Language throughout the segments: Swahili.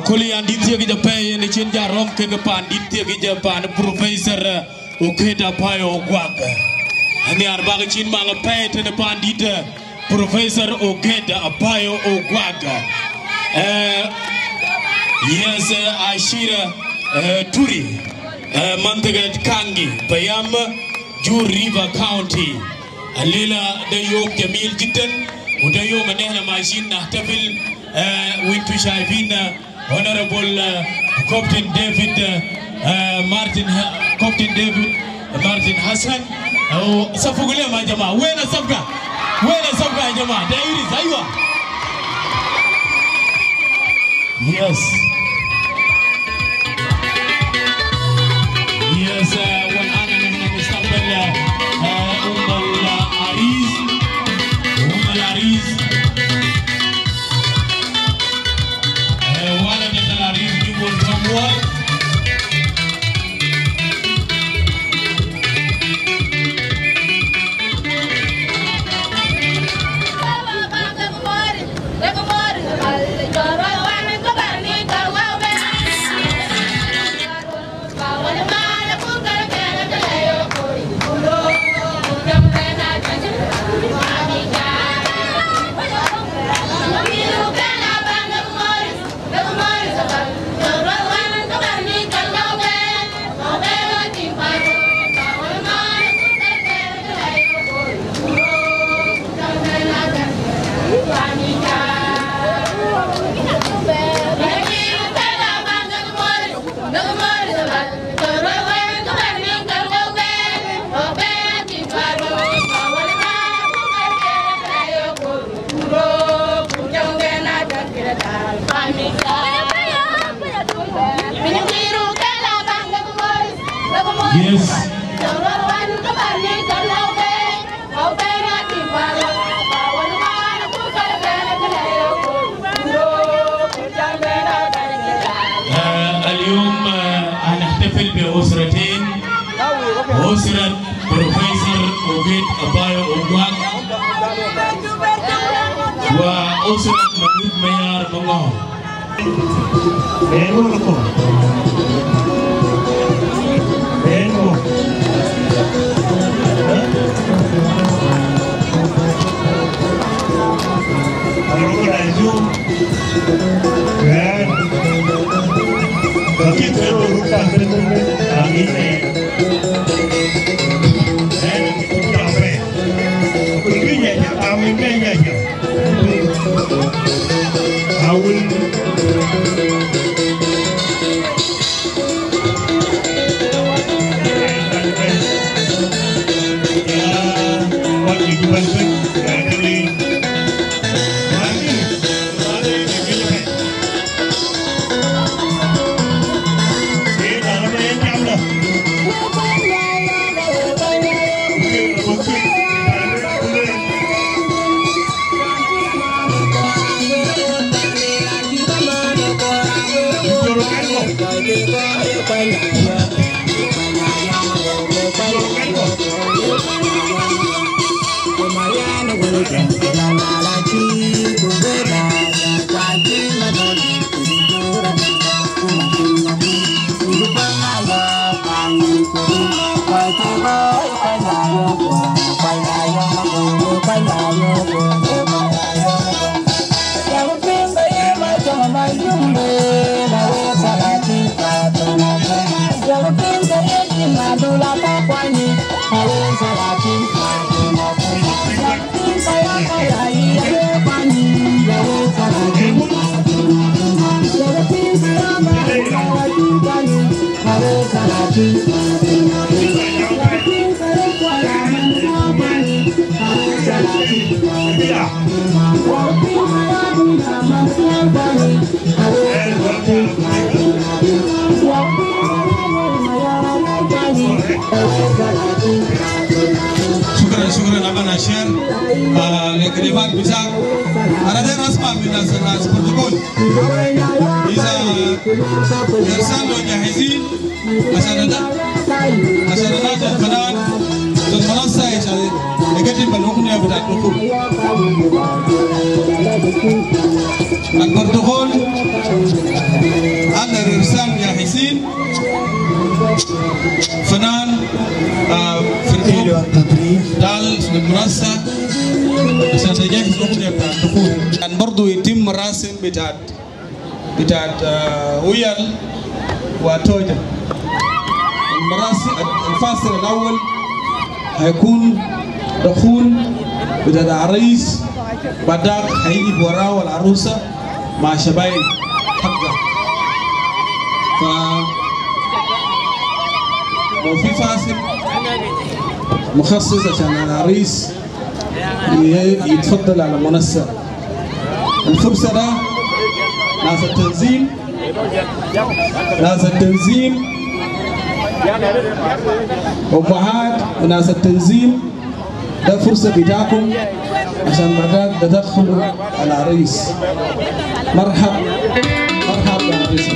Kuli anditya ki japai ni chinja rom ke panditya ki japan professor Okeda Payo Ogwag. Ani arba ki chin mang pay te pandita Professor Okeda Payo Ogwag. Yes, Ashira Turi Mantagat Kangi Payam Ju River County. Alila de Yok Jamil Jitten Udayo Manehna Machine Nahtafil Wintushavina Honorable Captain David Martin Hassan. Safugule majama. Wena sabga jama. Dairis aywa. Yes. Yes, one anna mustaqbal Ariz. Wala de Ariz people from what? Yes. اليوم هنحتفل بأسرتين. أسرة بروفيسور أوغيد أبايو أوغواغ وأسرة محمود ميار مغاو. Syukuran abang Asyar Lekriban bisa ada rasma bila senas protokol bisa Yersan lo jahizin masyarakat dan kanan dan merasa saya negatif baloknya berat hukum dan protokol فنان في دال المنصة عشان تجهز الأغنية بتاعت الدخول. كان برضو يتم مراسم بتاعت ويل وتوجا. المراسم الفاصل الأول هيكون دخول بتاع العريس، بعدك هيجي وراه العروسة مع شبايب حقها. لو في فاصل مخصص عشان العريس يتفضل على المنصة. الفرصة ده ناس التنظيم أمهات وناس التنظيم، ده فرصة بتاعكم عشان بعدك تدخلوا العريس. مرحب بالعريس.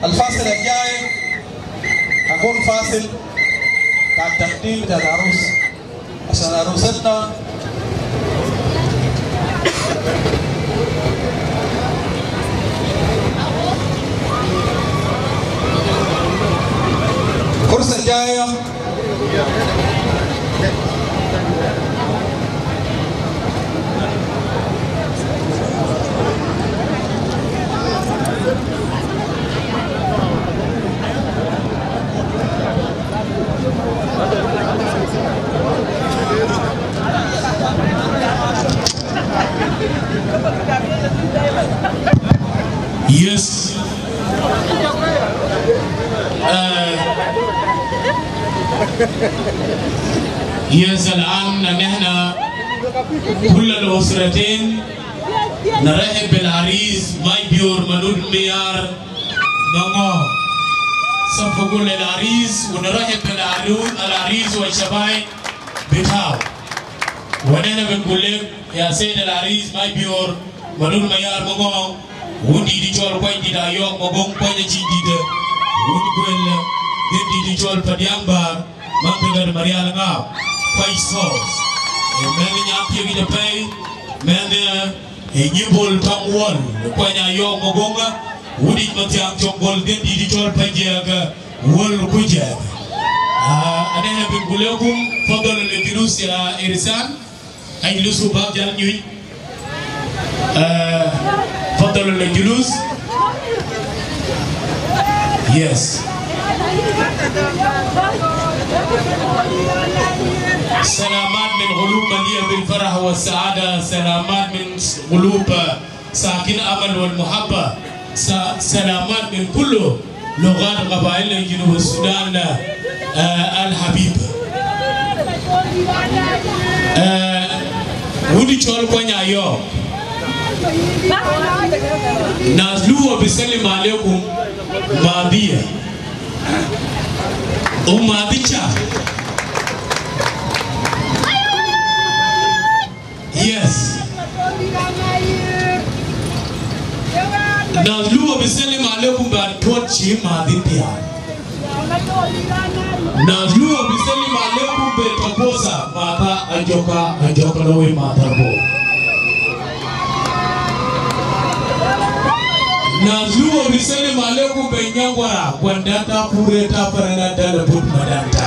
الفاصل الجاي هكون فاصل بعد تقديم بتاع العروس عشان عروستنا الكرسي الجاية Yes. Yes الآن نحن كل الأسرتين نرحب بالعريس مايبيور منود ميار نمو صفقوا للعريس ونرحب بالعريس والشباب بتاعه ونحن بنقول لك يا سيد العريس مايبيور منود ميار نمو ودي دي جول كوين دي دا يوم مغون كوين دي دي ودي كوين دي جول بديامبار مانتغر مريال ngao كوين صوص من نيام يجي دبي من يبول تامول كوين يوم مغون ودي متيام جونغول دي جول بنجاga wol kuja أنا بنقول لكم فضل الجلوس يا إرسال أي لسوا باب جال نيوي فضل الجلوس يس سلامات من قلوب مليئة بالفرح والسعادة سلامات من قلوب ساكن أمل والمحبة سلامات من كل لغات قبائل جنوب السودان الحبيب ودي تقول كونيا يوم نازلوا بسلم عليكم ماضية وماضية yes نازلوا بسلم عليكم بعد توتشي ماضية نازلوا بسلم عليكم بتقوسا ماتا أجوكا لوي ماتربو نازلوا بسلم عليكم بينيangwara kwandata kureta paranada lebut madanta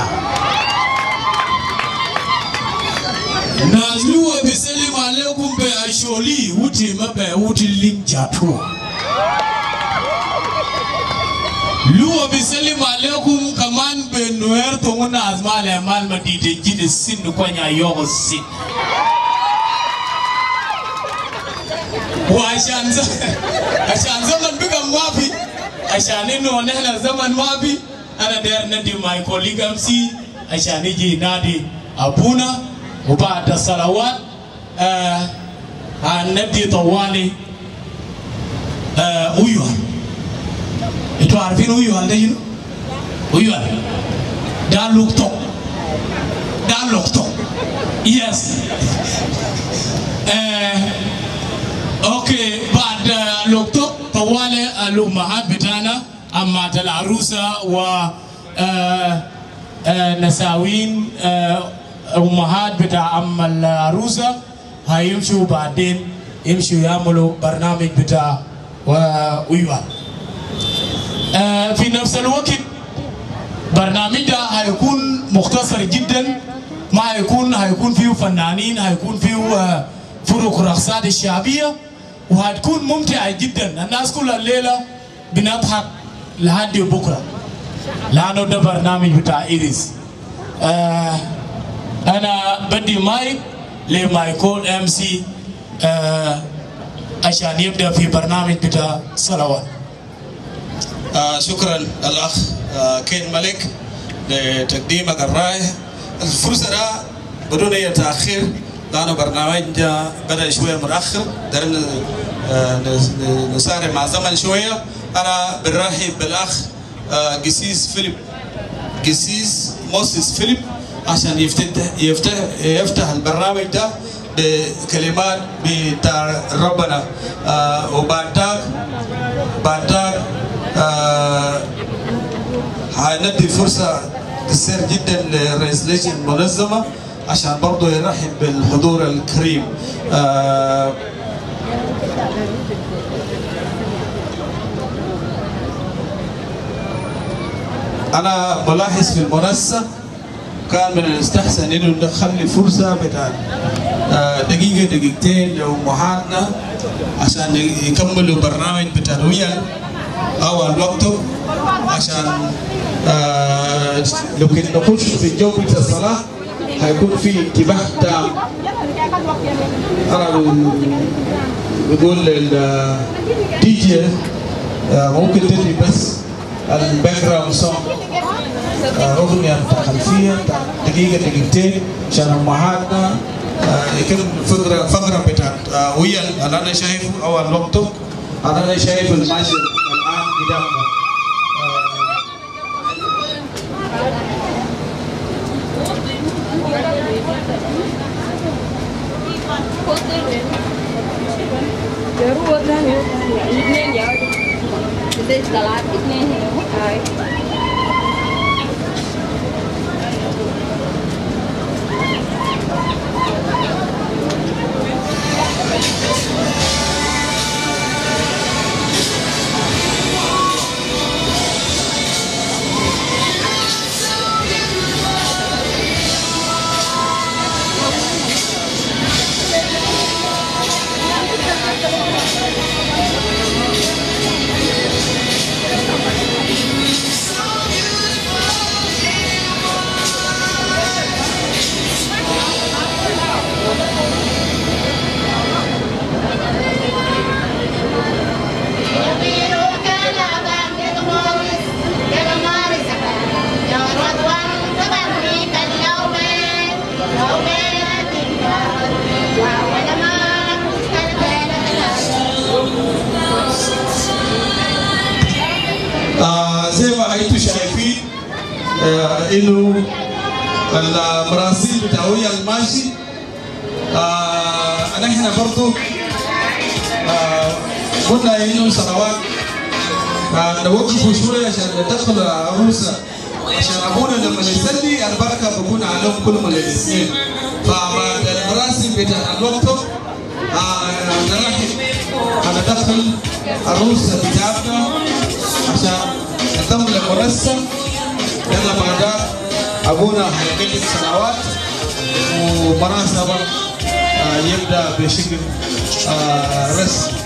نازلوا بسلم عليكم بأشولي وتي مبه وتي لينجاتو لوا بسلم عليكم كمان بنوير تونا أزمال مال مديدة جد السن كونيا يوم السن وعشان زمن بقى مابي عشان إنه نحن زمن مابي أنا داير ندي ماي كوليغ أمسي عشان يجي نادي أبونا وبعد الصلوات ندي طوالي أيوه إنتوا عارفين أيوه ده شنو؟ أيوه ده لوكتو yes اوكي بعد لوكتو طوالي الأمهات بتاعنا أمات العروسة و نساوين أمهات بتاع أم العروسة هيمشوا بعدين يمشوا يعملوا برنامج بتاع ويوان في نفس الوقت برنامج ده هيكون مختصر جدا ما هيكون فيه فنانين هيكون فيه فرق رقصات الشعبية وهتكون ممتعة جدا الناس كل الليلة بنضحك لحد بكرة لأنه ده برنامج بتاع إيريس أنا بدي مايك لمايكول MC عشان يبدأ في برنامج بتاع صلوات. شكرا الأخ كين ملك لتقديمك الرائع. الفرصة ده بدون أي تأخير لأنه برنامجنا بدأ شوية متأخر درنا نسارع مع زمن شوية. أنا برحب بالأخ قسيس موسيس فيليب عشان يفتح البرنامج ده بكلمات بتاع ربنا وبعد هندي فرصة تسير جدا لرئيس لجنة المنظمة عشان برضه يرحب بالحضور الكريم. أنا ملاحظ في المنصة كان من المستحسن إنه نخلي فرصة بتاع دقيقة دقيقتين لأمهاتنا عشان يكملوا برنامج بتاع الويل أول وقته، عشان لو كنا نخش في جو بتاع الصلاة هيكون في انتباه تام. أنا بقول للدي جي ممكن تدي بس الباك جراوند سونج أغنية خلفية دقيقة دقيقتين عشان أمهاتنا يكمل فقرة بتاعت ويل اللي أنا شايفه أول وقته. أنا شايف الماشي الآن قدامنا. زي ما انتم شايفين انه المراسيل بتاعوية الماشي نحن برضو قلنا انه صلوات نوقفوا شويه عشان ندخل العروسه، عشان ابونا لما يصلي البركه بكون عليهم كلهم الاثنين. فبعد المراسيل بتاع الوقت هندخل العروسه بتاعتنا عشان نكمل المنصة. يلا بعدها أبونا هيقدم صلوات ومناسبة يبدأ بشكل رسمي.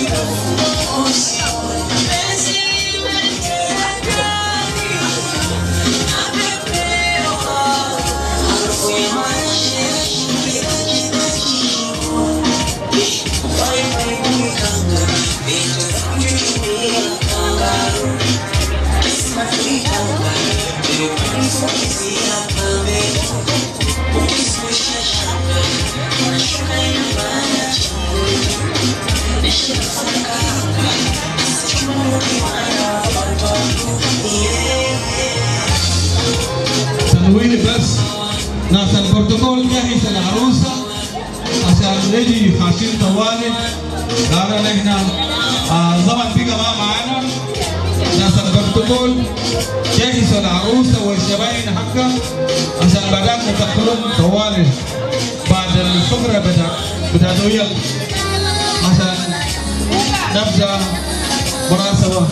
تنويه بس ناس البروتوكول جاهز العروسة عشان نجي خاشين طوالي. قالوا نحن زمن بقى ما معانا. ناس البروتوكول جاهز العروسة والشباين حقها عشان بعدين ندخلهم طوالي بعد الفقرة بتاعت ويل عشان نبدأ مناسبة.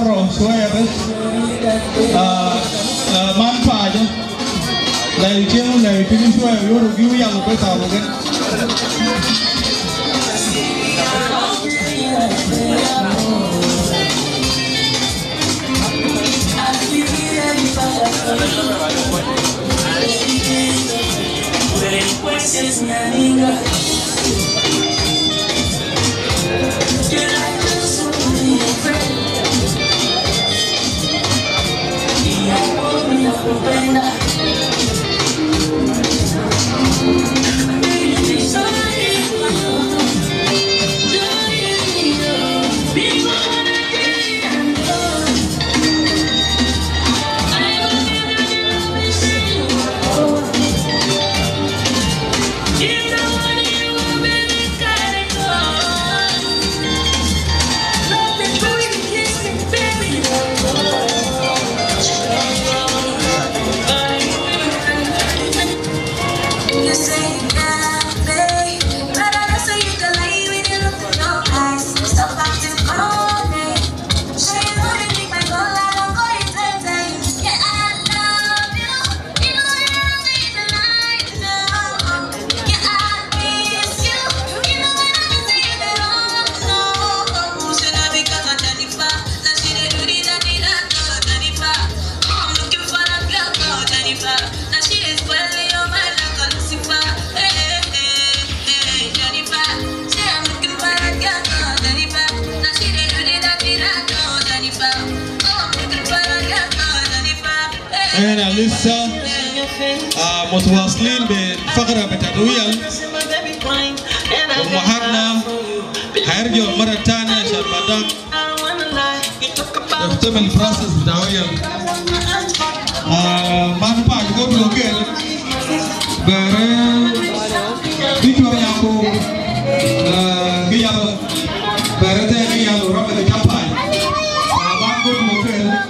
مرة شوية بس ما نفعله لا يجيهم لا يجيهم شوية يورو يا مبتة ممكن أنا لسه متواصلين بالفقرة بتدويل ومحرنا هيرجعوا مرة تانية عشان بعدك يختم البروسس بتدويل ما نفع يقول كده بره بيجوا يابو بيجوا بره ده بيجوا ربع الكامباي ما بقول كده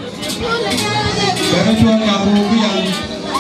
بره جوا يابو بيجوا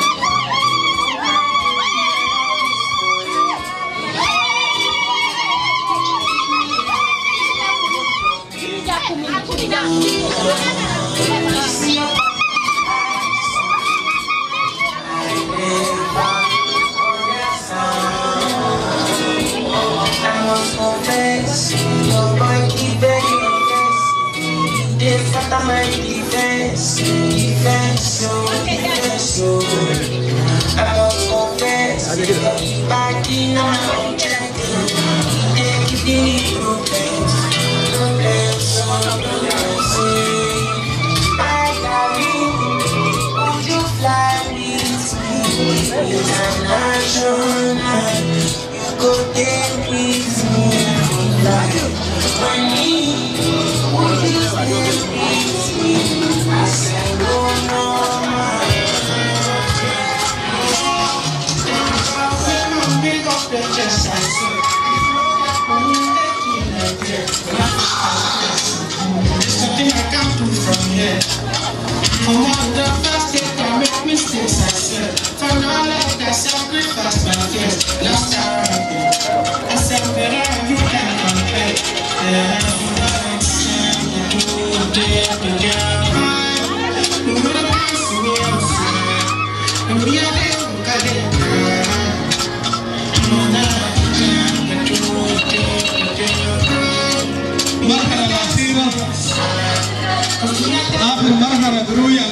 آخر مرحلة دروية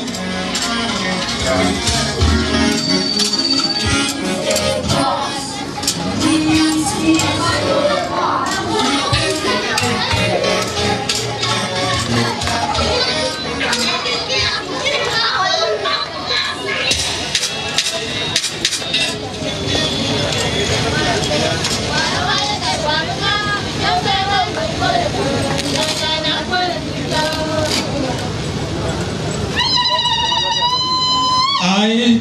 आई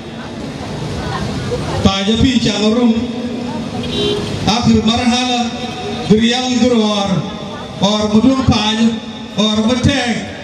पाजपी चालरूम आखिर मरहला दुरियाल दुरवार और मुदुर पाज और बटे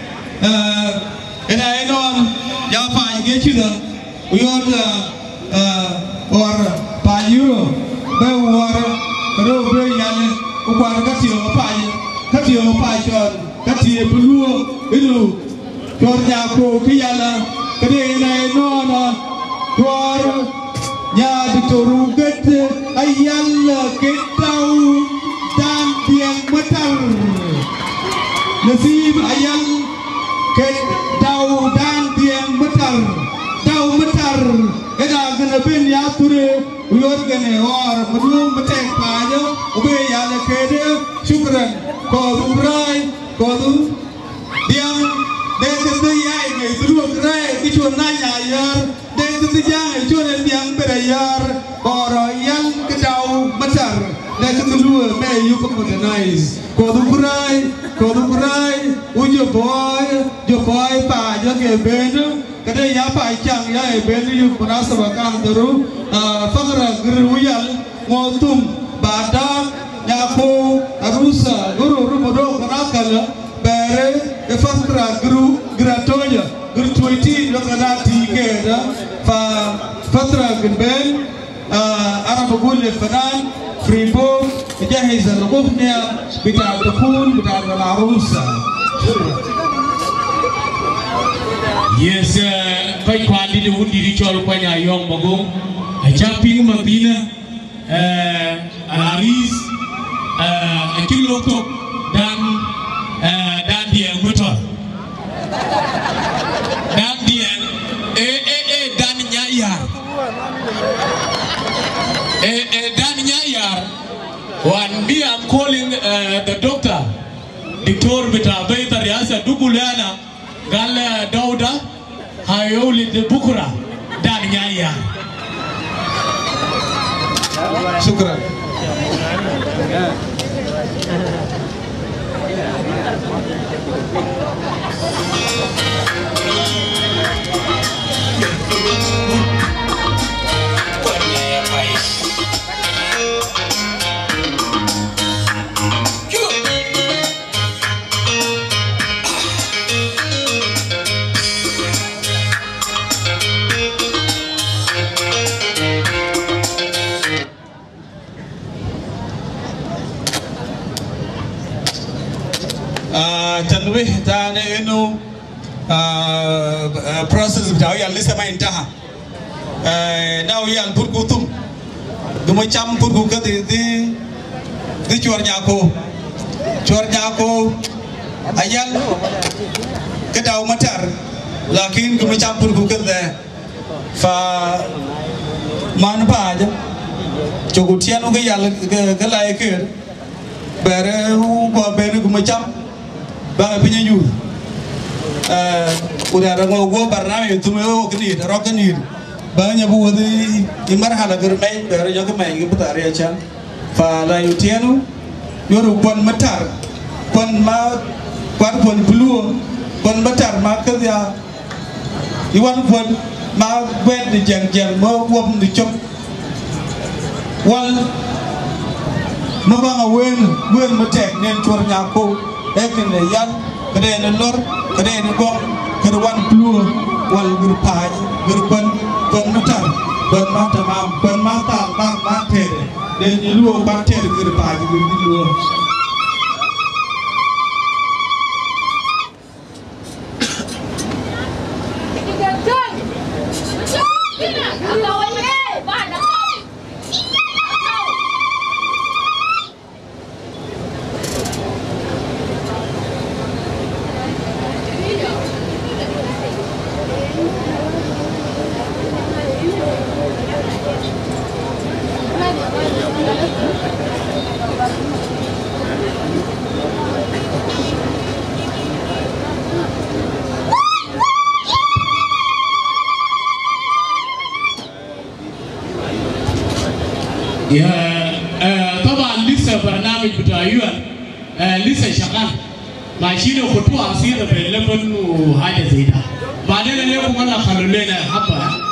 इना इनोन या पाज के चुदा उयोर और पाजूरो बेवार रो बे याले उपार कतियो पाज चोन kati bulu ilu tornya ko kiyala kade na nona tor nya ditoru get ayal ketau dan tiang metar nasib ayal ketau dan tiang metar tau metar eda gana ben ya ture uyor gane or madu metek pajo ube ya le kede shukran ko rai ko diam de ya ngai dulu rai ki chon na ya yar de ya ngai chon diam bera yar oro yang kedau metar de dulu me you ko modernize ko rai ujo boy pa jo ke ben kada ya pa chang ya e ben yu munasaba kan daru fagra guruyal ngotum bada ya ko arusa guru rumodo kanakala bere e fagra guru gratoya guru 20 lo kana tikeda fa fatra ben arab bقول للفنان فريبو يجهز الاغنيه بتاع الدخول بتاع العروسه. Yes, koi kwandi de wundi di chol kwanya yong magong jumping mabina aris kiloko dan dia motor dan dia dan nyayar dan nyayar one be I'm calling the doctor Dr. Beta Baita Riasa Dugulana Gal Dauda Hayoli de Bukura Dan Nyaya. Shukran. Tanwih tane inu process bitaw yal lisa ma intaha daw yal burgutum duma cham burgu kati di chor nyako ayal kedaw matar lakin duma cham burgu kati fa man baja chogutianu ke yal ke lae ke bere ko bere duma cham bang punya jul, udah ada ngobrol barang itu melo kenir, rok kenir, banyak buat di marhala germai, baru jaga main ke putar ya cang, fala yutianu, yoru pon metar, pon ma, pon bulu, pon metar maka dia, iwan pon ma buat di jang mau buat di cok, wal, nabang awen metek nen cor nyako. Ekene yan kene lor kene gong kene wan blue wal gurpai gurpan metar ban mata ma tere de ni luo ba tere gurpai gurluo طبعا لسه برنامج بتاع يوان لسه شغال ماشيين خطوة عصيرة في اللبن وحاجة زي ده بعدين اليوم والله خلوا لنا حبة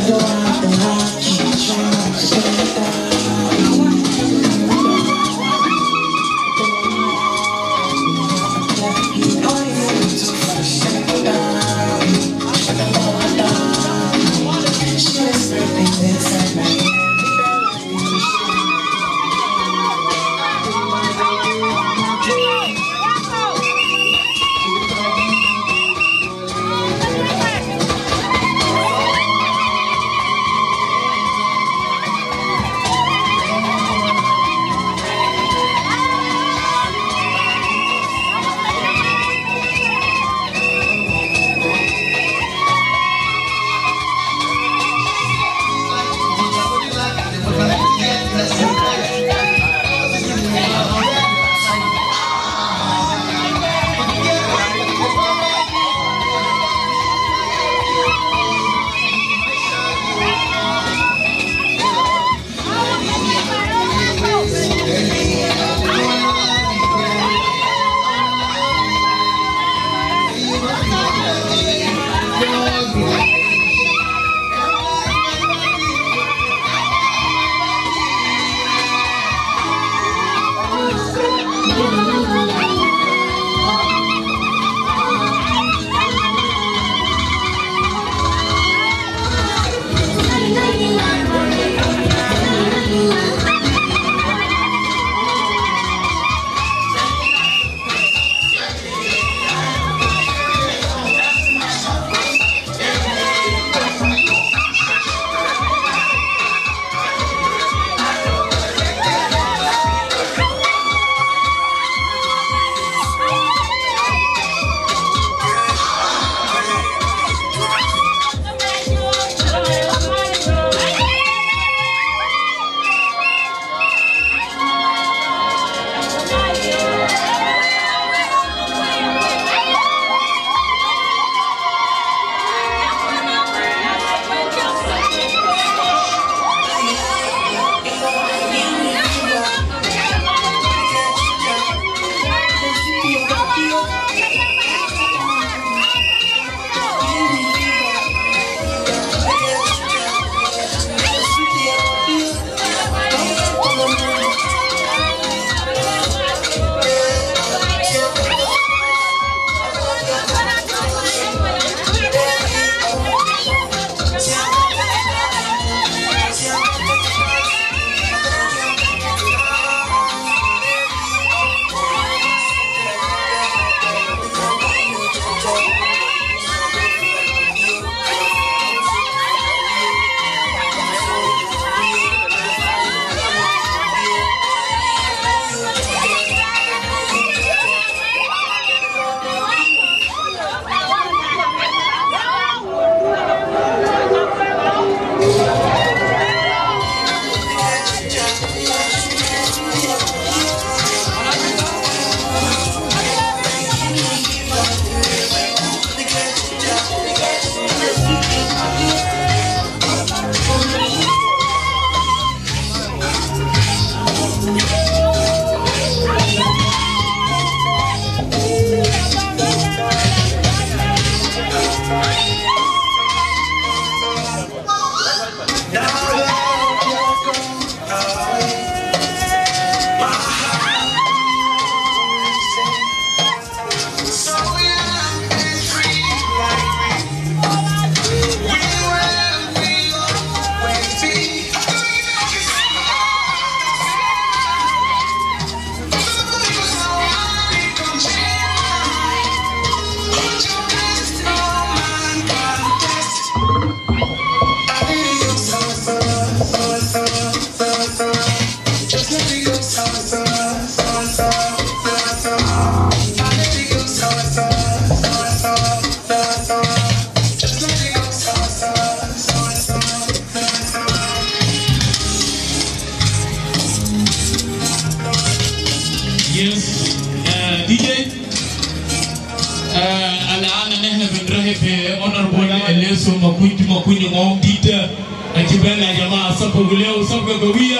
Leso makundi ngom dita akibena jamaa sapo guleo sapo gawia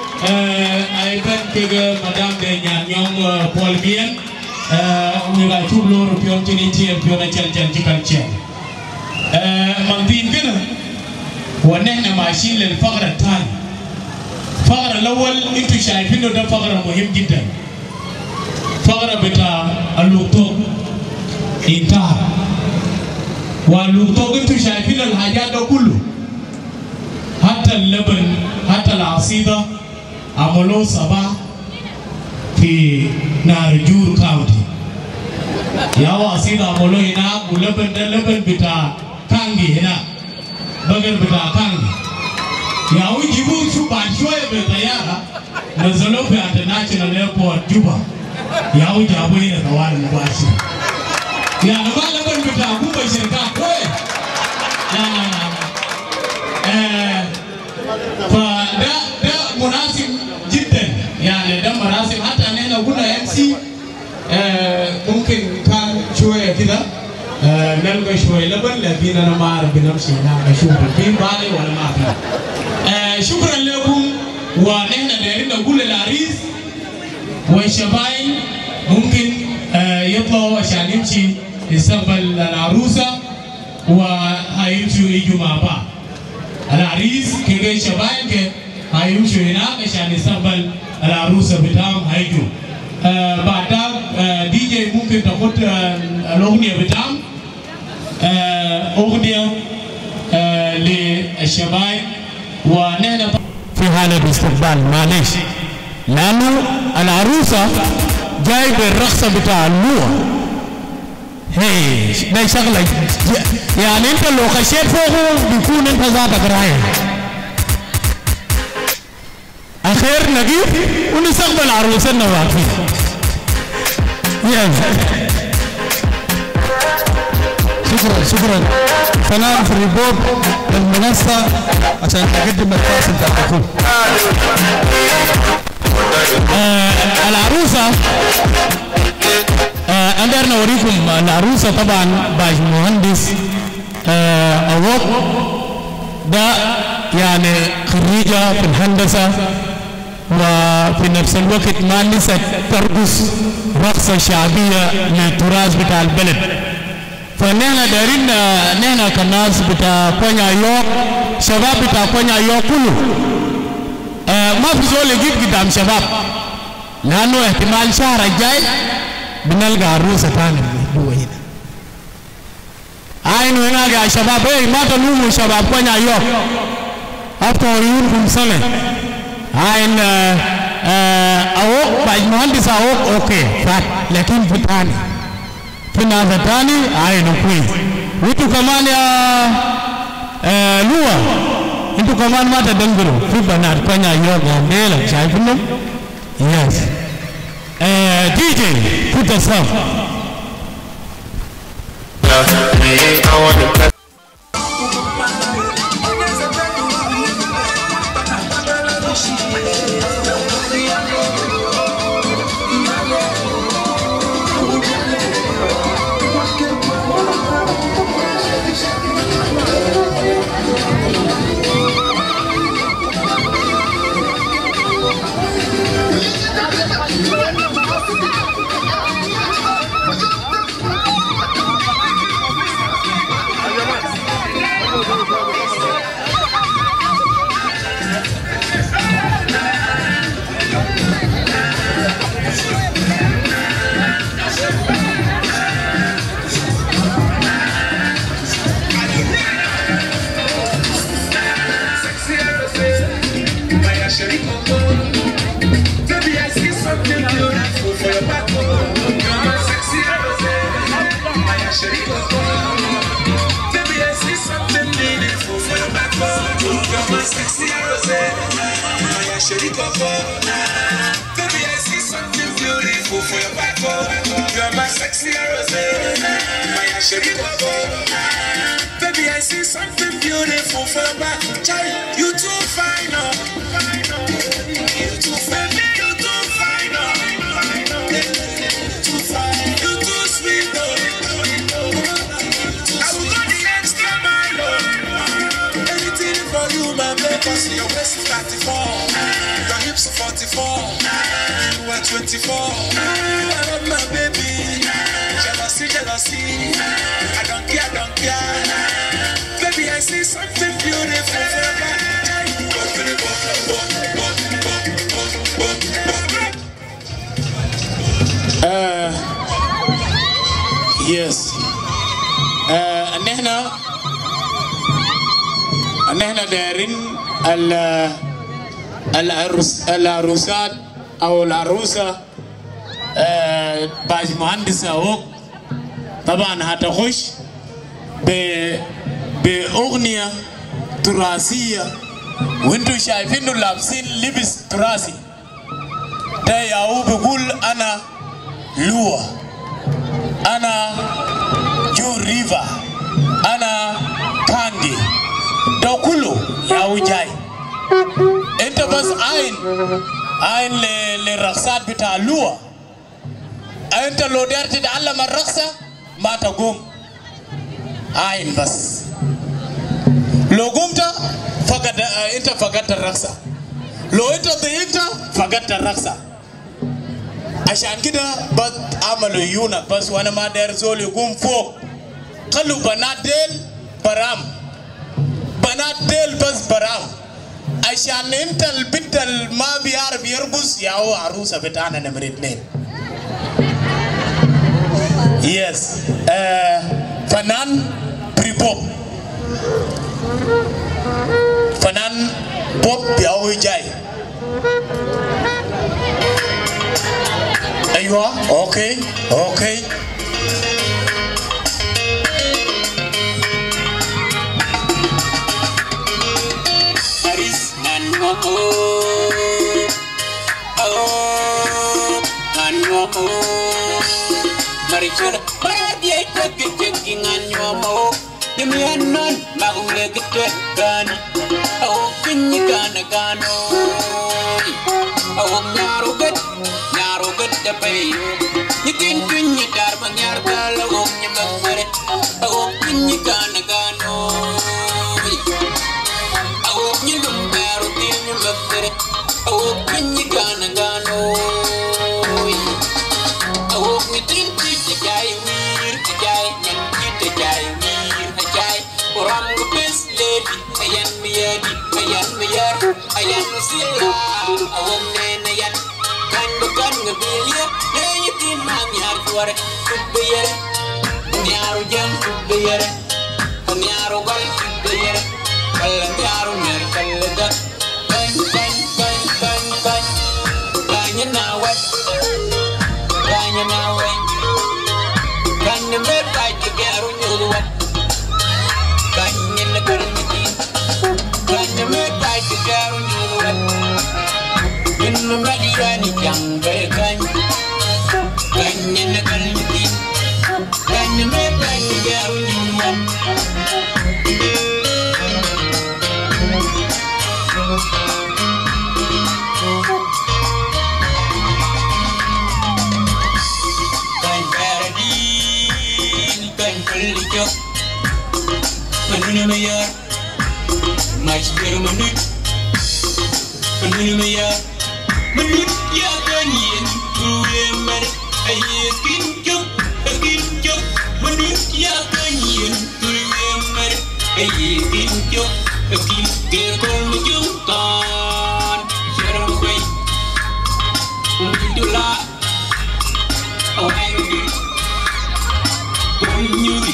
ay ben ke madame de nyanyong Paul Bien on va tout l'or pion tini pion chan chan cikan chan mandin kana ونحن ماشيين للفقرة الثانية. الفقرة الأول أنتوا شايفينه ده فقرة مهم جدا. فقرة بتاع اللوطوق انتهى. واللوطوق أنتوا شايفين الحاجات ده كله. حتى اللبن حتى العصيدة عملوه صباح في نارجور كاونتي. يا عصيدة عملوه هناك ولبن ده لبن بتاع كانجي هناك. بقر بتاع كانجي. يا ويجيبوا شو بعد شوية بالطيارة نزلوا في international airport جوبا. يا ويجابوا هنا طوال مباشر. يا نما لبن بتاع كوبا شركات كوي. لا. فده مناسب جدا يعني ده مناسب حتى أنا قلنا MC ممكن كان شوية كده نلقى شوية لبن لكن أنا ما أعرف بنمشي هناك أشوف الفيلم بالي ولا ما في. شكرا لكم ونحن دايرين نقول للعريس والشباين ممكن يطلعوا عشان يمشي يستقبل العروسة وهيمشوا يجوا مع بعض. العريس كي الشباين كي هيمشوا هناك عشان يستقبل العروسة بتاعهم هيجوا. بعدها دي جي ممكن تاخد الأغنية بتاعهم أغنية للشباب ونحن في حالة استقبال معلش لأنه العروسة جاي بالرقصة بتاع اللوة. هي ده شغلة يعني أنت لو خشيت فوقه بيكون أنت ذاتك رايح. أخير نجيب ونستقبل عروسنا واقفين. شكرا فنان في الريبوب المنصة عشان تقدم الفاصل بتاع اخوك. العروسة أقدر نوريكم العروسة طبعا باش مهندس أوق ده يعني خريجة في الهندسة وفي نفس الوقت ما نسيت ترقص رقصة شعبية للتراث بتاع البلد. فنحن دايرين نحن كناس بتاع كونيا يوك شباب بتاع كونيا يوك كله ما في زول يجيب قدام شباب لأنه احتمال شهر الجاي بنلقى عروسة ثانية هو هنا. عينوا هناك يا شباب ما تلوموا شباب كونيا يوك أبطوا عيونكم سنة. عين أوك باج مهندس أوك أوكي لكن في ثاني في ناس ثاني عينه كويس. وانتوا كمان يا لوا انتوا كمان ما تدنقلوا في بنات كونيا يوغا ليلة شايفينهم؟ يس دي جي put the stuff. Baby, I see something beautiful for your back. You're my sexy rose. My sherry coco. Baby, I see something beautiful for your back. Child, you too fine, oh. You too fine, you too fine, oh. Too fine, you too sweet, oh. I will go the extra mile, oh. Anything for you, my baby, 'cause your waist is 34. Your hips 44, you are 24. You are my baby. Jealousy, jealousy. I don't care, I don't care. Baby, I see something beautiful. نحن دايرين العروسات او العروسه باش مهندسه هوك طبعا هتخش باغنيه تراثيه وانتم شايفينه لابسين لبس تراثي ده ياهو بيقول انا لوا انا جو ريفا انا كاندي ده كله ياهو جاي انت بس عين للرقصات بتاع لوا انت لو دارت تتعلم الرقصه ما تقوم عين بس لو قمت فقد انت فقدت الرقصه لو انت ضيقت فقدت الرقصه عشان كده بس عملوا يونك بس وانا ما داير زول يقوم فوق خلوا بنات ديل برام بنات ديل بس برام عشان انت البنت اللي ما بيعرف يرقص يا هو عروسه بتاعنا نمرة 2 يس فنان بريبوب فنان بوب يا هو جاي ايوه اوكي Marichura, dia cek nganyomo, demianan maule ketekan, au kinyi kana kano, au nyaruget dapai, nyikin kinyi dar manyar kalau nyamare, au kinyi kana kano, au nyilum baru kinyi nyamare, au kinyi kana kano. Ayan sila awam nena yan kan bukan ngebilia leyitin manyar kuare kubiyere nyaru jam kubiyere nyaru gal kubiyere kalang nyaru nyar kalaga kan kanya nawat kanya merkai kegaru nyuruat kanya negarmiti kanya merkai kegaru nyuruat inna madiyani jangkar kanya negarmiti kanya merkai kegaru nyuruat Menurut mayar, masih menurut mayar, menurut ya kanyen tuwe mer, ayat kinjuk, menurut ya kanyen tuwe mer, ayat kinjuk, kerkol menjungtan, jarang kau, itulah awal ini, nyuri.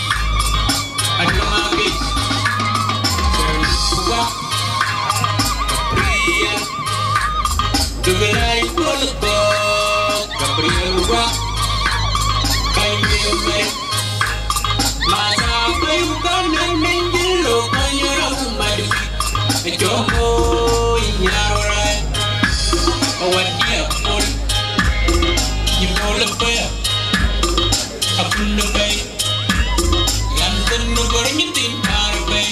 Gabriel Polito, Gabriel Rock, Gabriel Masa bukan menjelo kanyara umari, Joho inyarai, awadia pun, ibu lebay, aku lebay, yang tenugor nyetin arbay,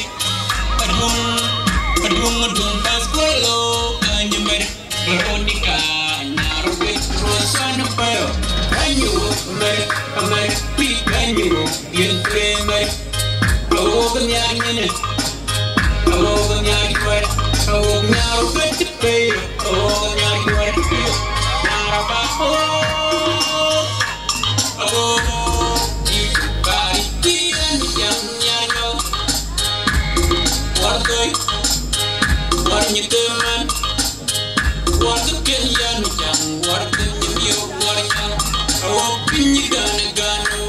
adung pas kolo kanyamari. Veronica, Narwit, Rosana Payo, Kanyu, Amar, Pikanyu, Yelkremer, Oganyan, Oganyan, Oganyan, Payo, Oganyan, Naraba, you got it, Yan, what you do, man? Warga kalian yang warga nyemio warga opini gano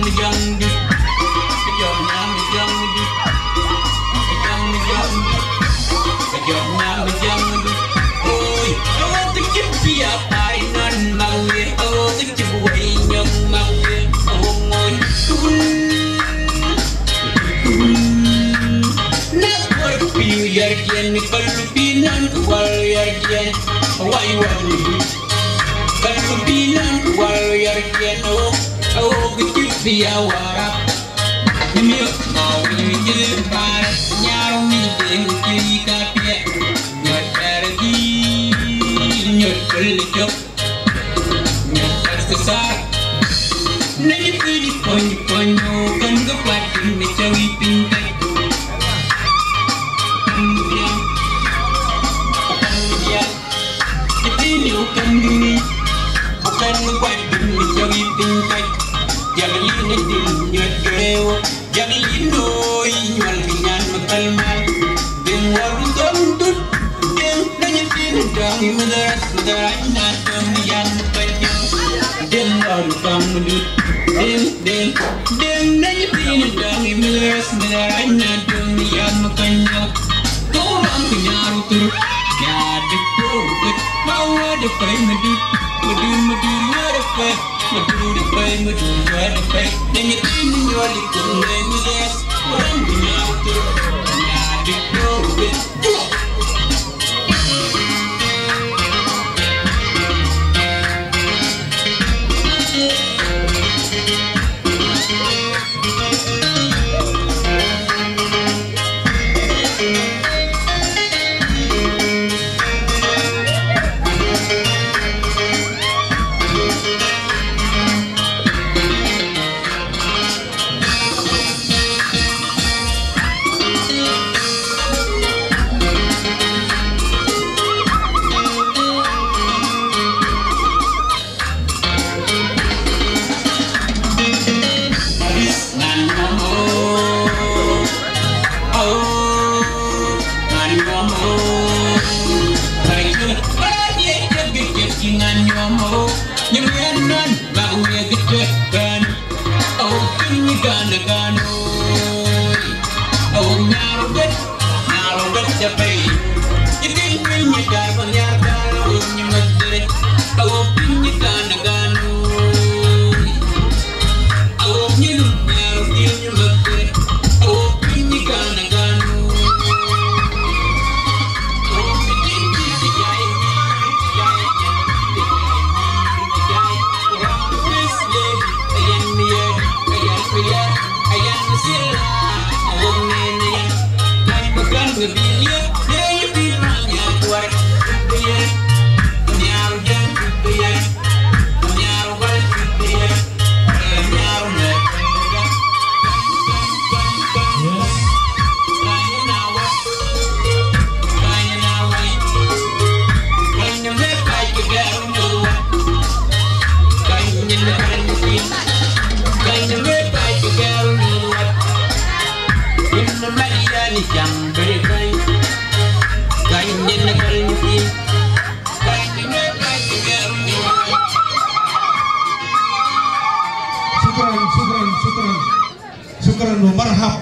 شكرا ومرحب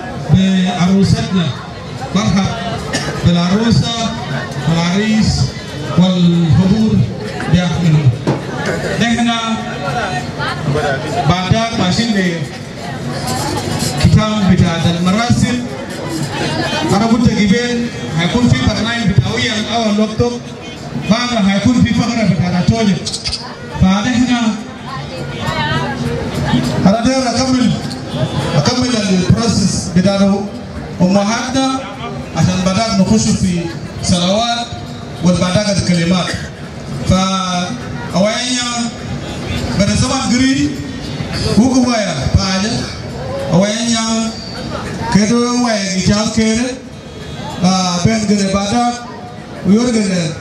بعروستنا، مرحب بالعروسة والعريس والحضور بأهلهم. نحن بعدك ماشيين لكتاب بتاع المراسم. أنا قلت قبل هيكون في برنامج بتاعي أول وقت بعد هيكون في فقرة بتاع توجه. فنحن أنا داير أكمل البروسيس بتاعه أمهاتنا عشان بدأت نخش في صلوات وبدأت الكلمات. فأوينيا بدأ زمان قري هو كوايا فاجا أوينيا كده ويا جيال كده بين كده بدأ ويور كده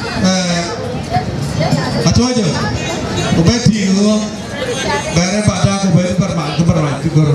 أتواجه وبيتي هو بعد بدأ وبيت برمات تقول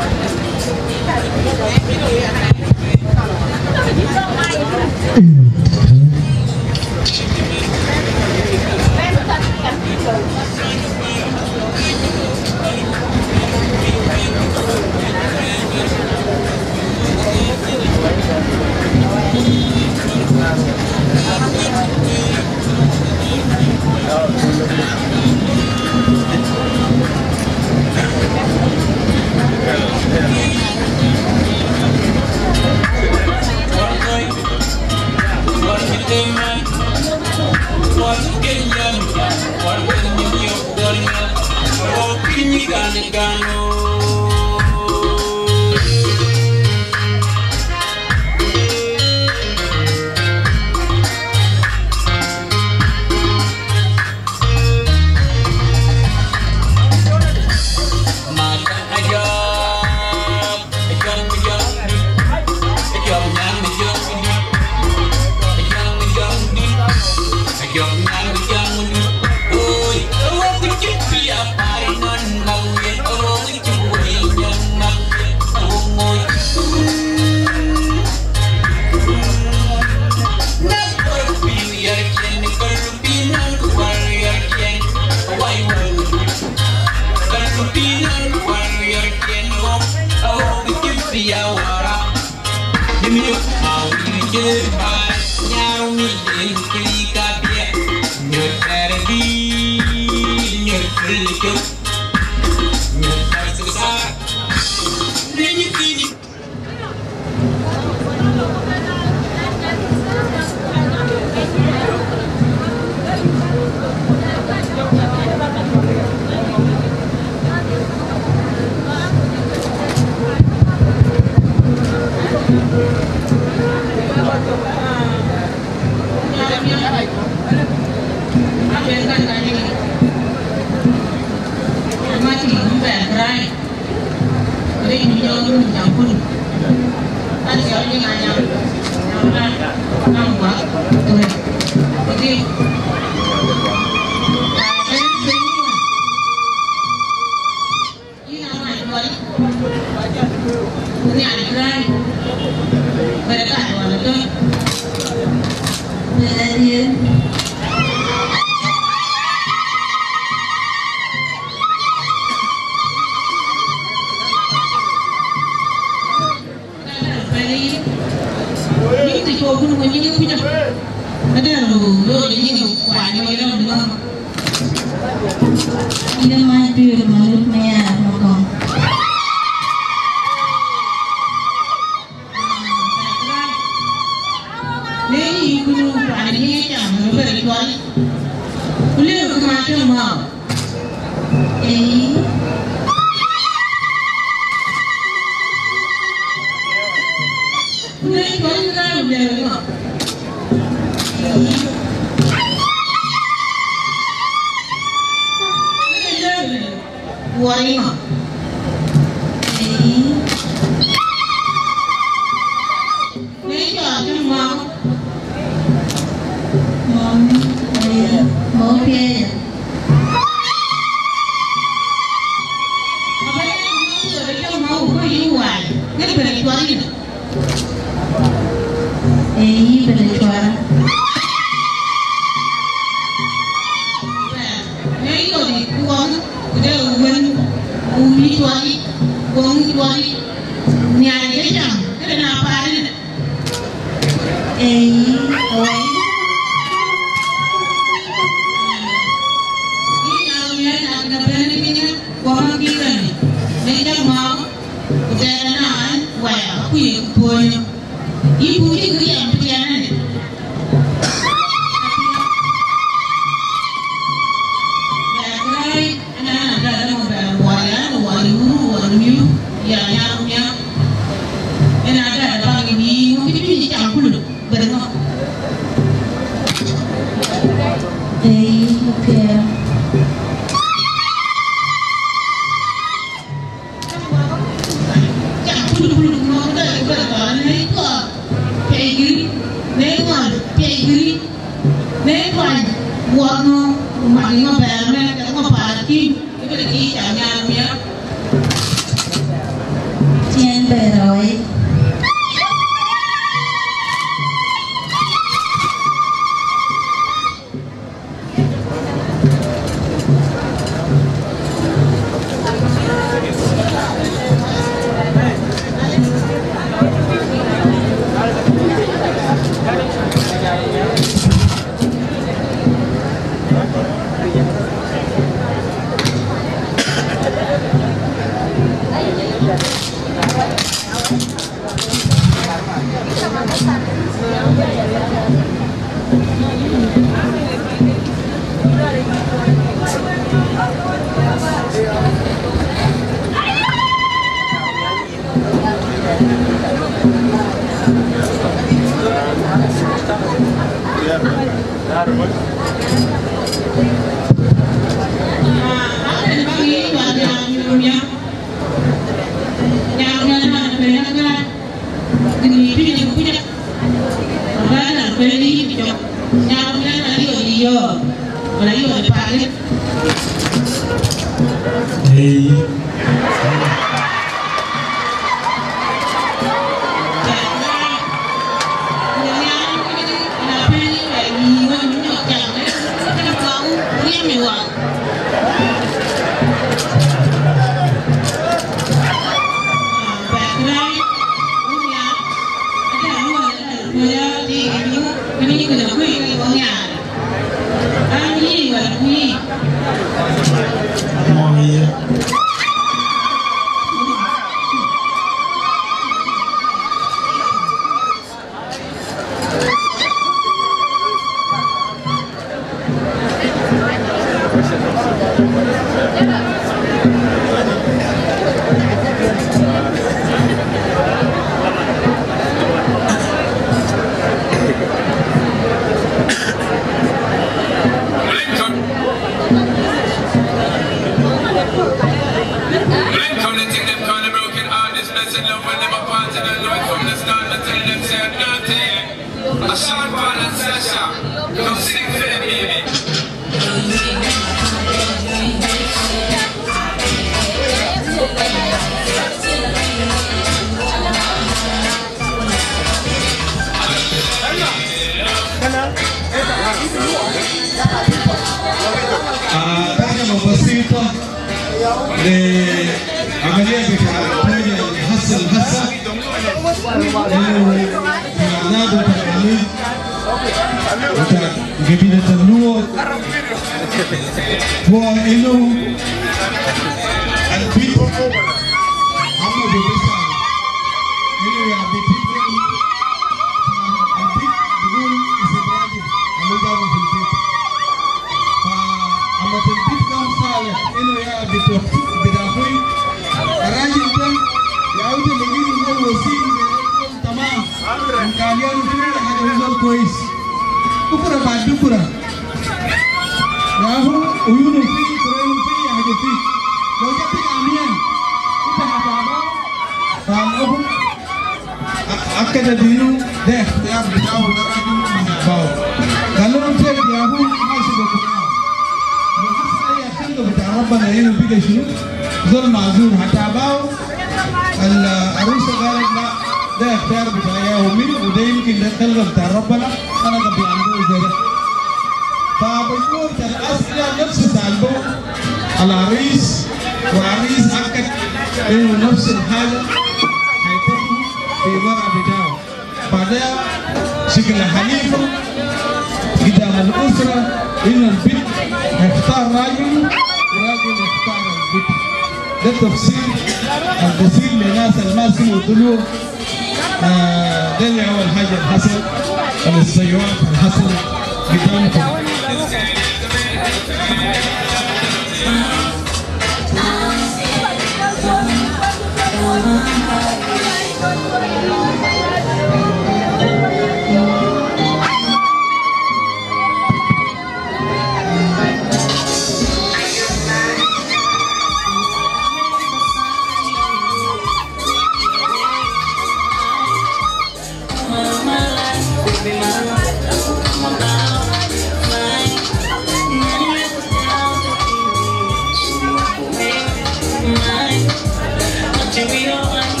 Material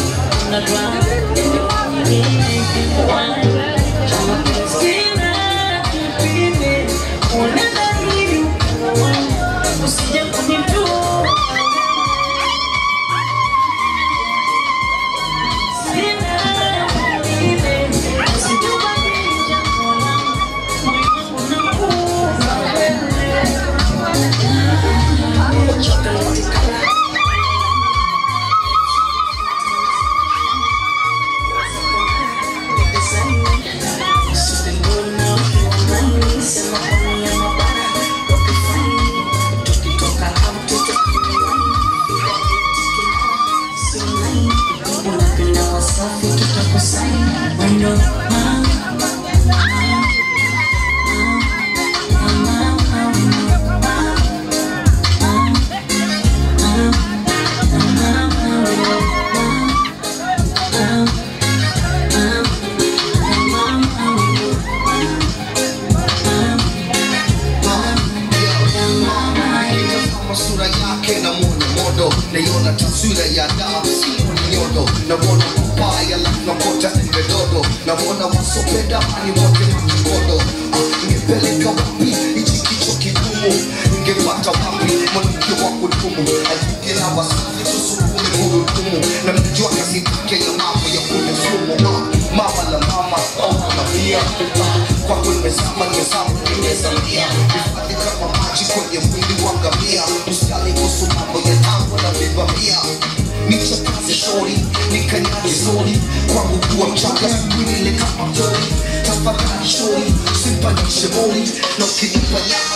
ya damu si nyodo naona mbaya na kota ngedodo naona wasopenda mani wote mkodo nipeleka wapi hichi kichwa kigumu ningepata wapi mwanamke wa kudumu alikila wasafi tusukume gurudumu na mjua kazi yake ya mambo ya kudumu mama la mama au mafia kwa nimezama nimezamia nifanye kama maji kwenye mwili wa ngamia usijali kuhusu mambo ya tango na vivamia nichakaze shori nikanyage zori kwangu kuwa mchanga sikwilile kama mtori tafakari shori simpandishe mori na ukinipa nyama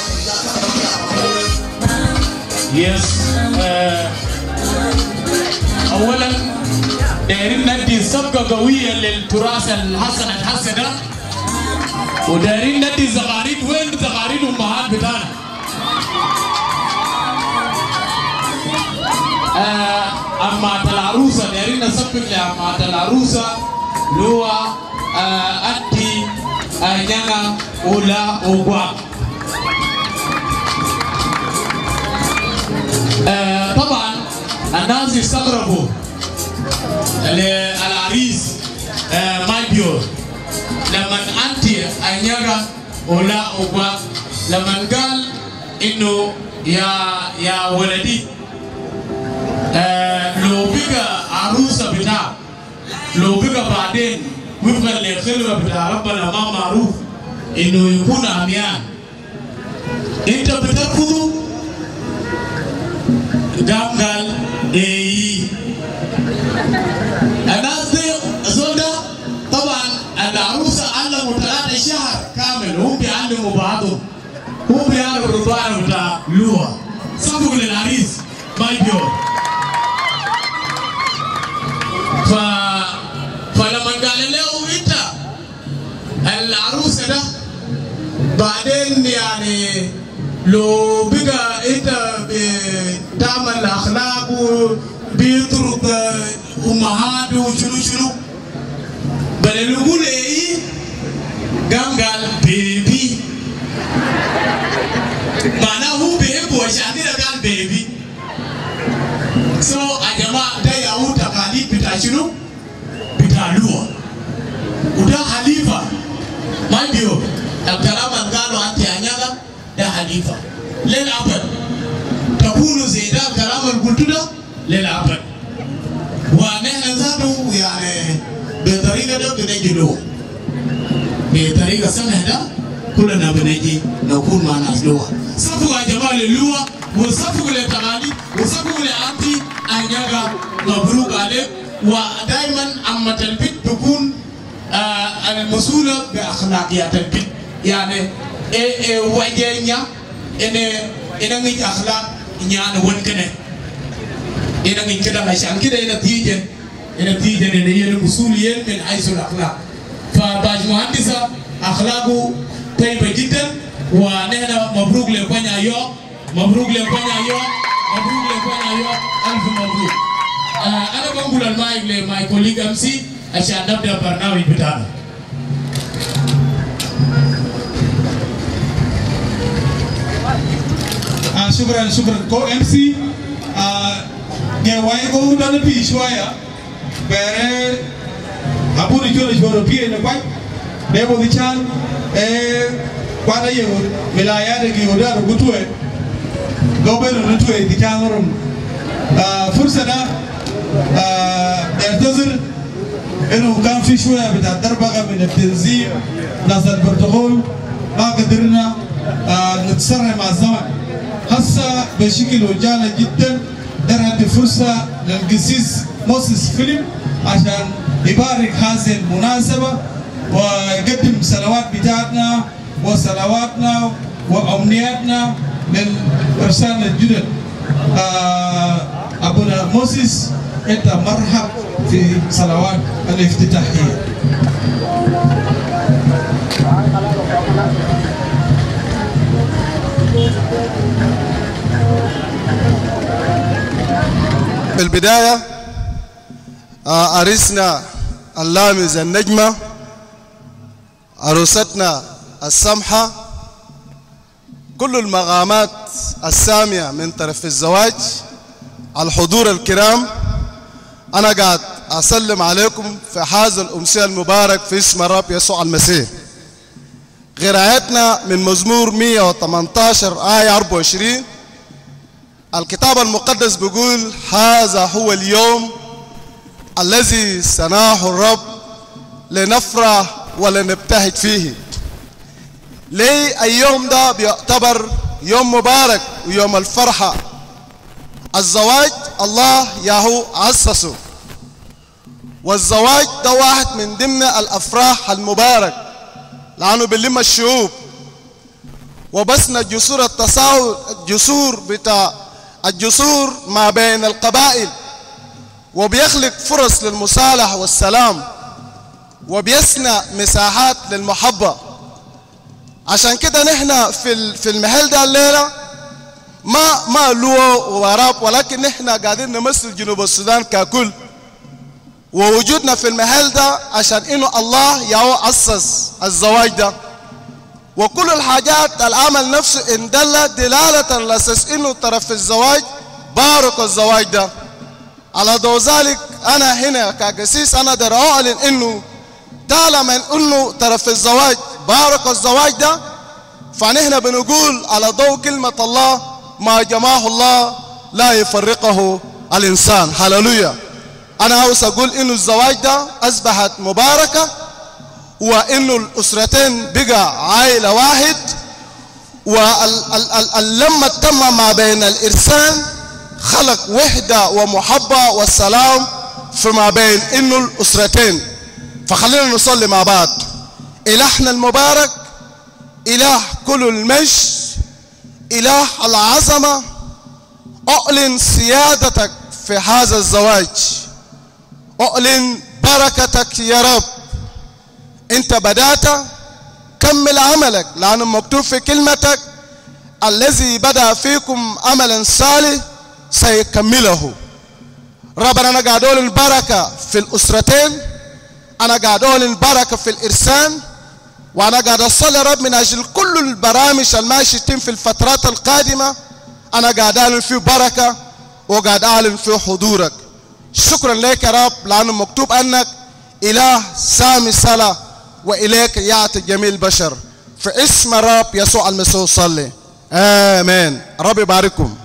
Yes, أولاً دايرين ندي سبقة قوية للتراث الحسن الحسنة ودايرين ندي زغاريد وين زغاريد أمهات بتاعنا أمات العروسة دايرين نسبق لأمات العروسة لوا أتي نيانا أولا أوغواب طبعا الناس يستغربوا العريس مايبيو لما انت انيغا ولا اوغوا لما قال انه يا ولدي لو بقى عروسه بتاع لو بقى بعدين وفقا للخلوه بتاع ربنا ما معروف انه يكون عميان انت بترفضه قال ايه الناس دي زوجة طبعا العروسة علموا 3 شهر كامل هم بيعلموا بعضهم هم بيعرفوا الرضاعة بتاع لوا صفقوا للعريس ما يبيور فلما قال له انت العروسة ده بعدين يعني لو بقى انت بتعمل اخلاق وبيطرد امهات وشنو بل يقول ايه قال بيبي معناه هو بيحب وشاندينا قال بيبي سو يا جماعه ده ياو تقاليد بتاع شنو بتاع لوا وده حليفه ما بيو الكلام اللي قالوا انت انيغا ده حليفة للأبد تكون زي ده الكلام اللي قلته ده للأبد ونحن ذاته يعني بطريقة ده بنجي له بطريقة سنة ده كلنا بنجي نكون مع ناس لوا صفوا يا جماعة للوا وصفوا للتغالي وصفوا لأنتي أنيغا مبروك عليك ودائما أما البيت تكون المسؤولة بأخلاقيات البيت يعني وجهnya ina ngi akhlaq ñaan won kene ina ngi keda la shan kida ina tijen ina yene usuliyen min haythu al-akhlaq fa baj muhandisa akhlaqu tayyiba jiddan wa nahna mabruk le konya yo alf mabruk ana bangul al-maik le my colleague MC asha nabda barnamij bitana شكرا كو ام سي نيواي كو دانا بي شويه بره ابو نيجو جورو بي نكاي ديبو ديشان كوادا يو ولايات يودا رغوتوي غوبر نتوي ديشانورم فرصه يعتذر انه كان في شويه بتاع دربغه من التنظيم ناس البرتغال ما قدرنا نتسرع مع الزمن هسه بشكل وجالة جدا درت فرصة للقسيس موسيس فيلم عشان يبارك هذه المناسبة ويقدم صلوات بتاعتنا وصلواتنا وأمنياتنا للرسالة الجدد. أبونا موسيس أنت مرحب في صلوات الافتتاحية. بالبداية عريسنا اللامز النجمة عروستنا السمحة كل المقامات السامية من طرف الزواج الحضور الكرام أنا قاعد أسلم عليكم في هذا الأمسية المبارك في اسم الرب يسوع المسيح. قراءتنا من مزمور 118 آية 24. الكتاب المقدس بيقول هذا هو اليوم الذي صنعه الرب لنفرح ولنبتهج فيه. ليه اليوم ده بيعتبر يوم مبارك ويوم الفرحة؟ الزواج الله ياهو أسسه، والزواج ده واحد من ضمن الأفراح المبارك لأنه بيلم الشعوب وبسنا جسور التساهل، الجسور ما بين القبائل، وبيخلق فرص للمصالحة والسلام، وبيصنع مساحات للمحبة. عشان كده نحن في المحل ده الليلة ما لو وراب، ولكن نحن قاعدين نمثل جنوب السودان ككل، ووجودنا في المحل ده عشان انه الله يهو أسس الزواج ده، وكل الحاجات العمل نفسه ان دل دلالة لأساس انه طرف الزواج بارك الزواج ده. على ضوء ذلك انا هنا كقسيس انا در اعلن انه طالما انه طرف الزواج بارك الزواج ده، فنحن بنقول على ضوء كلمة الله ما جمعه الله لا يفرقه الانسان. هللويا. انا عاوز اقول انه الزواج ده اصبحت مباركة، وانه الاسرتين بقى عائلة واحد، واللمة تم ما بين الانسان خلق وحدة ومحبة والسلام فيما بين انه الاسرتين. فخلينا نصلي مع بعض. إلهنا المبارك، إله كل المجد، إله العظمة، أعلن سيادتك في هذا الزواج، أعلن بركتك يا رب. أنت بدأت، كمل عملك، لأنه مكتوب في كلمتك الذي بدأ فيكم عملا صالح سيكمله. ربنا أنا قاعد أقول البركة في الأسرتين، أنا قاعد أقول البركة في الإرسال، وأنا قاعد أصلي رب من أجل كل البرامج الماشية تتم في الفترات القادمة. أنا قاعد أعلن فيه بركة وقاعد أعلن فيه حضورك. شكرا لك يا رب، لأنه مكتوب أنك إله سامي الصلاة وإليك يعطي جميع البشر. في اسم الرب يسوع المسيح صلي، آمين. رب يبارككم.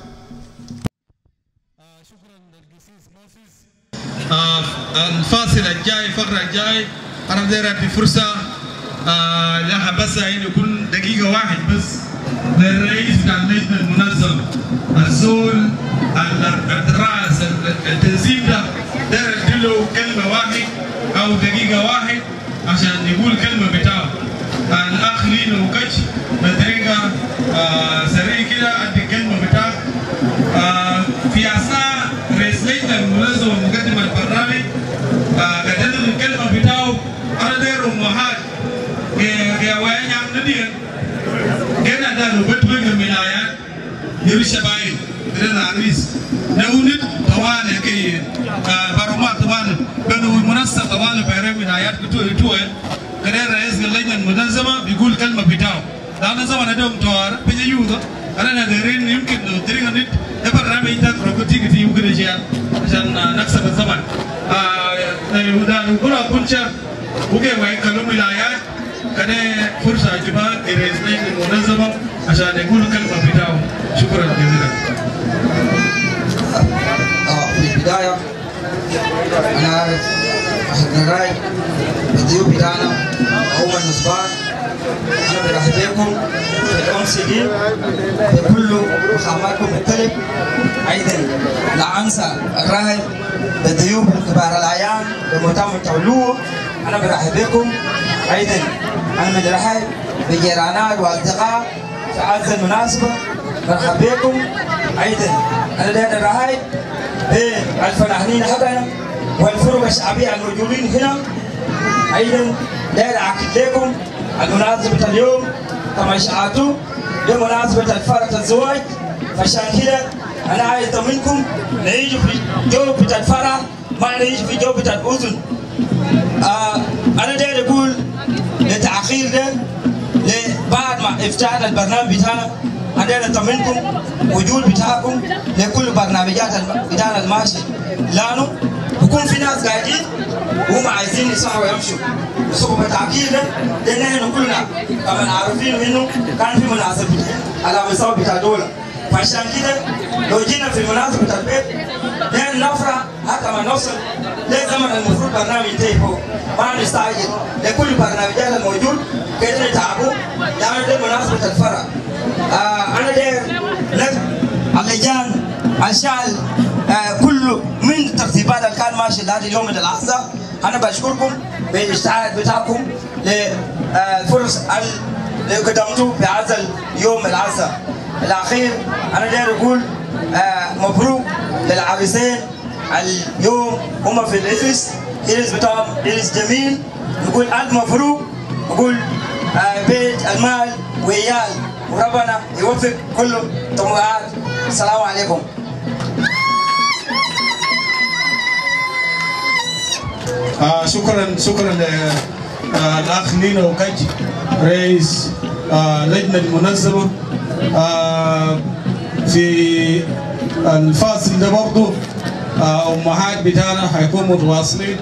الفاصل الجاي، فقرة الجاي، أنا بدي أدي فرصة لها بس إنه يكون دقيقة واحد بس للرئيس بتاع اللجنة المنظمة، الزول الرأس التنظيم ده، اديله كلمة واحد أو دقيقة واحد عشان يقول كلمة بتاعه. الآخرين وكش بطريقة سريعة كده أدي كلمة بتاعه. في أثناء رئيس لجنة المنظمة مقدم البرنامج قدمنا الكلمة بتاعه. أنا داير أمهات يا وين يا ندير كنا دارو بتوين من آيات يرشة باين بدنا عريس نقول طبعا كي برمات طبعا بنو منسق طبعا بيرم من آيات كتوه كده رئيس اللجنة المنظمة بيقول كلمة بتاعه. لأن زمان دوم توار بيجيوه أنا نديرين يمكن ترينا نت البرنامج ده ركوتي كتير ممكن يجيان عشان نكسب الزمان. وده نقول أكونشا وكي وين كلام الآيات كده فرصة جماعة رئيس اللجنة المنظمة عشان يقول كلمة بتاعه. شكرا جزيلا. في البداية أنا أحد راي الضيوف بتاعنا هو النصبان. أنا برحب بكم في الأمس دي بكل مقاماتكم المختلف. أيضا لا أنسى الراهب بالضيوف الكبار الأعيان بمؤتمر تولوه. أنا برحب بكم. أيضا أنا برحب بجيرانات وأصدقاء في هذه المناسبة. برحب بكم. أيضا أنا داير الرحب بالفلاحين حقنا والفرق الشعبية الموجودين هنا. أيضا داير أعكد لكم المناسبة اليوم كما شاءتوا بمناسبة الفرح الزواج، فعشان كده أنا عايز أطمنكم نعيش في جو بتاع الفرح، ما نعيش في جو بتاع الأذن. أنا داير أقول للتأخير ده بعد ما افتتحنا البرنامج بتاعنا، أنا داير أطمنكم وجود بتاعكم لكل برنامجات بتاعنا الماشي، لأنه بكون في ناس قاعدين وهم عايزين يسمعوا ويمشوا بسبب بالتأكيد ده نحن كلنا كمان عارفين إنه كان في مناسبة على مستوى بتاع دولة فعشان كده لو جينا في مناسبة بتاع البيت نحن نفرح حتى ما نوصل للزمن المفروض برنامج ينتهي فوق ما نستعجل لكل برنامجات الموجود كده نتعبوا يعني ده مناسبة الفرح. أنا داير اللجان عشان كل من الترتيبات اللي كان ماشي لهذا اليوم من اللحظة أنا بشكركم بالاجتهاد بتاعكم للفرص اللي قدمتوا في هذا اليوم العزاء الأخير. أنا داير أقول مبروك للعريسين اليوم هم في الإرث بتاعهم إرث جميل نقول ألف مبروك نقول بيت المال وعيال وربنا يوفق كل طموحات. السلام عليكم. شكرا للأخ نينو كاج رئيس لجنة المنظمة. في الفاصل ده برضه أمهات بتاعنا هيكونوا متواصلين.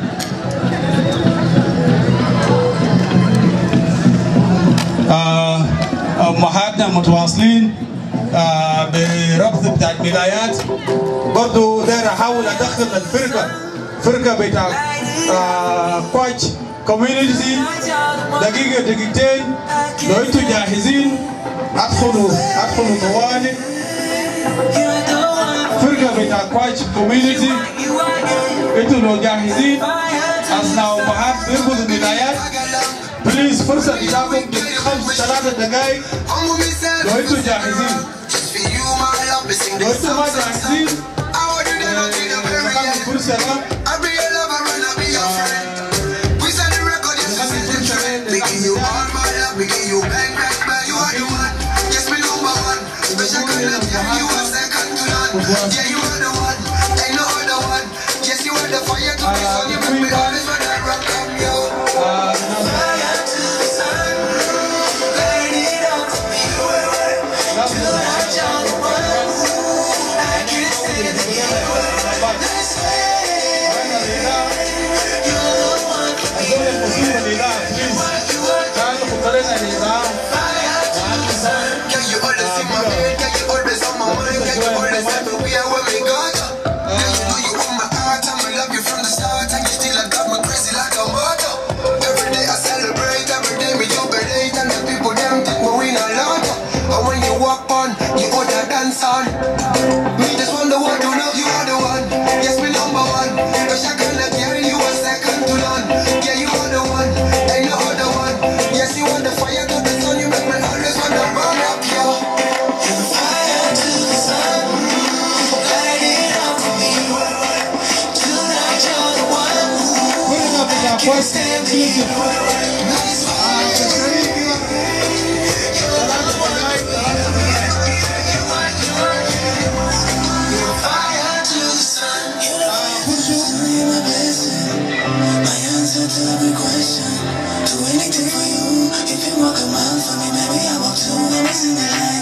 أمهاتنا متواصلين بربط بتاع الولايات. برضه داير أحاول أدخل الفرقة بتاع كوتش كوميونيتي دقيقتين. لو انتوا جاهزين ادخلوا طوالي. فرقة بتاع كوتش كوميونيتي انتوا لو جاهزين اثناء امهات بيربطوا الولايات بليز فرصة بتاعكم 3 دقائق. لو انتوا جاهزين لو انتوا ما جاهزين فرصة we give you bang bang bang, you are the one. Yes, me number one. Special kind of yeah, you are second to none. Yeah, you are the one. Ain't no other one. Yes, you are the fire to the sun. You make me always when I rock up, yo. Fire to the sun, light it up for me. Tonight you're the one. I can't say it again. Let's say you're the one for me. Can you always see my bed? Can you always on my mind? Can you always everywhere where we go? Can you know you want my heart? I love you from the start, and you still I got me crazy like a mother. Every day I celebrate, every day we jubilate, and the people them think we win a lot. And when you walk on, you order dance on. Me just wonder what you love, you are the one. Yes, me number one. Cause I can't let you, you are second to none. Yeah, you are the one. Ain't no other one. Yes, you are the fire to the sun. You make me always wanna burn up, yo. You're the fire to the sun. Light it up for me. Tonight you're the one. I can't stand the nice fire. To every question, do anything for you. If you walk a mile for me, baby, I walk 2. I'm singing like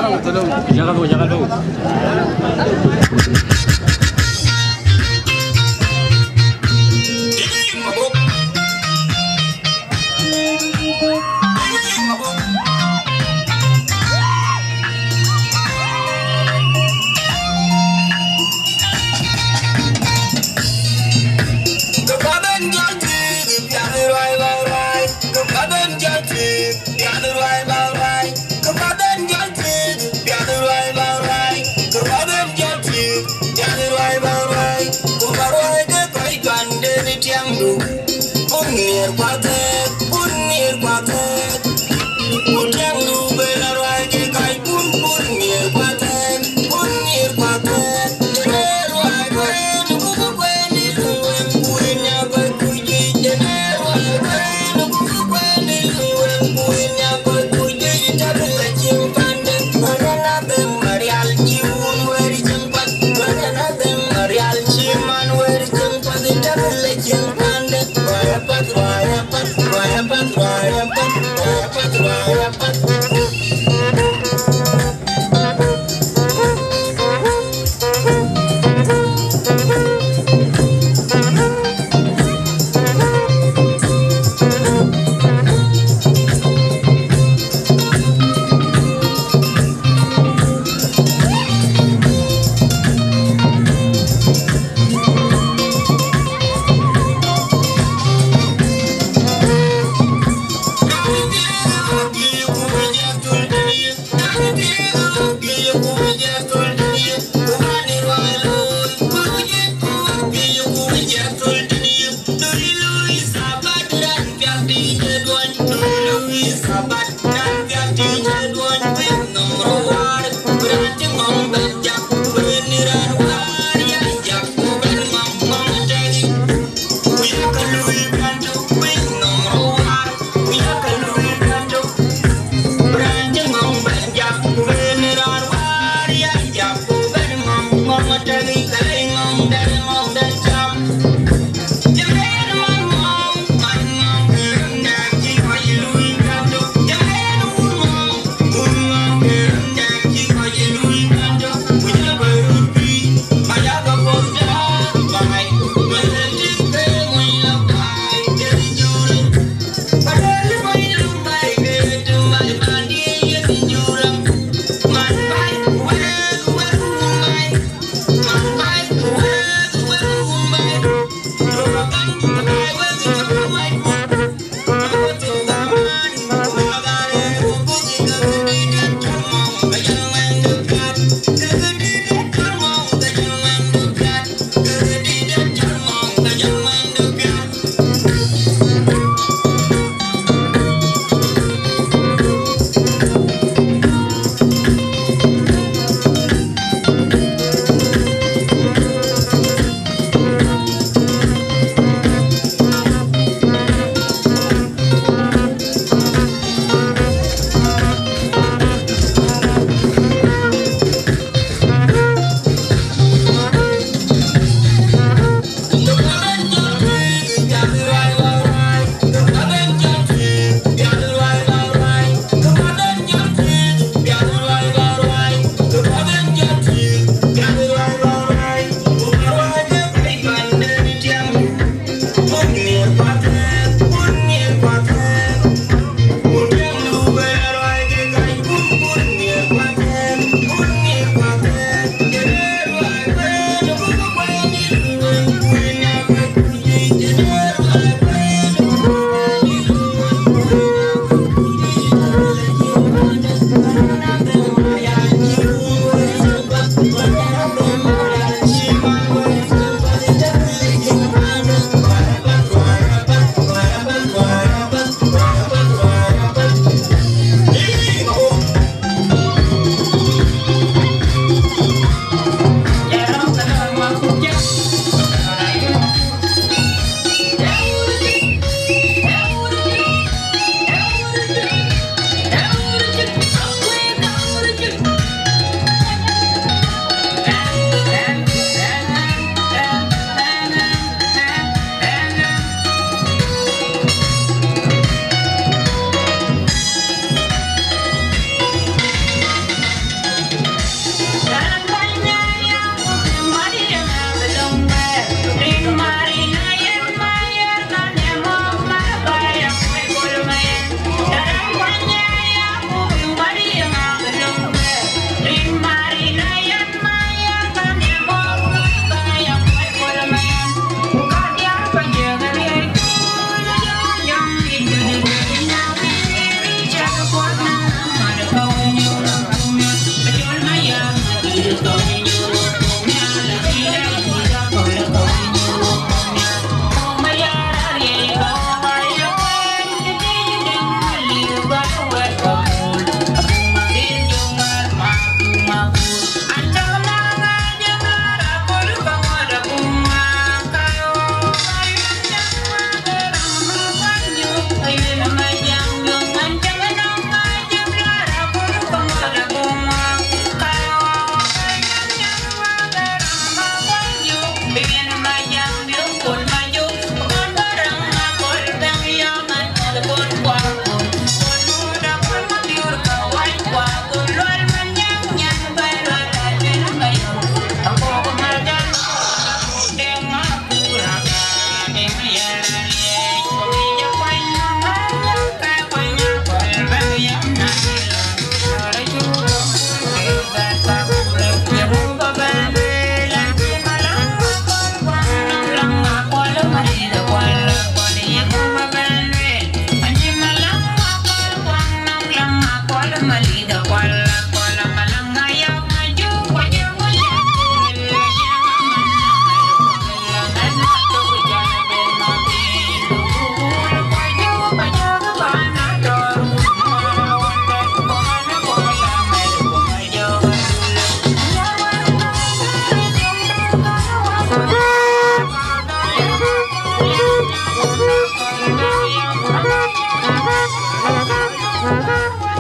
Chiman, where is the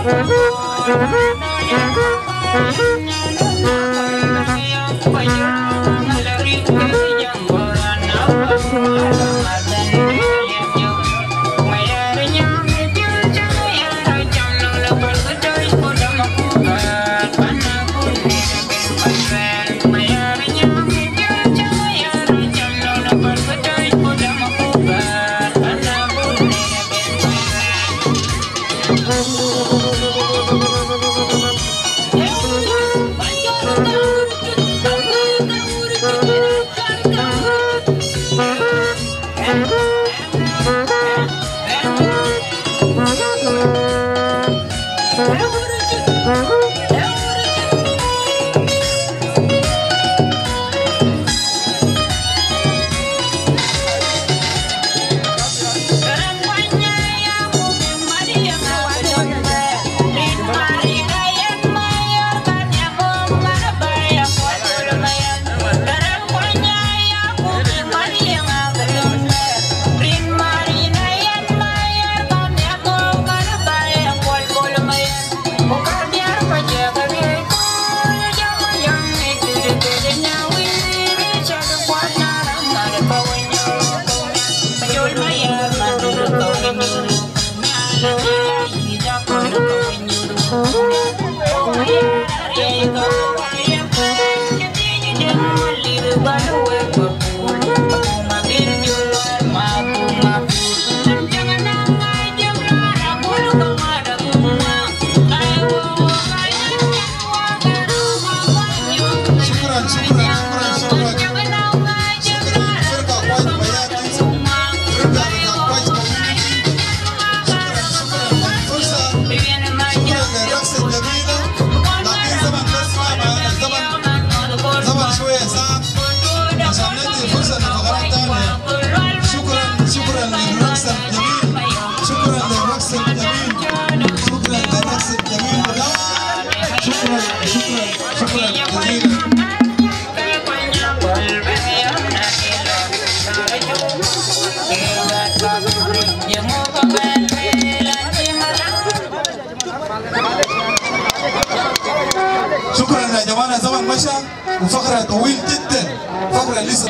شكرا يا جماعه. زمن مشى وفقره طويل جدا، فقره لسه.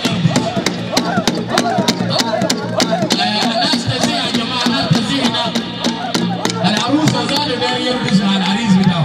الناس تزيع يا جماعه، الناس تزيع هناك. العروسه زادوا داير يلبس مع العريس بتاعه.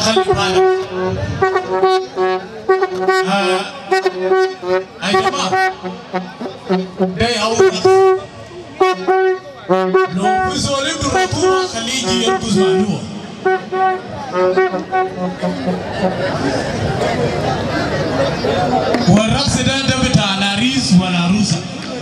خلي بالك يا جماعة ده أول لو في زولين درتوا خليه يركز معلومة والرقص ده بتاع العريس والعروسة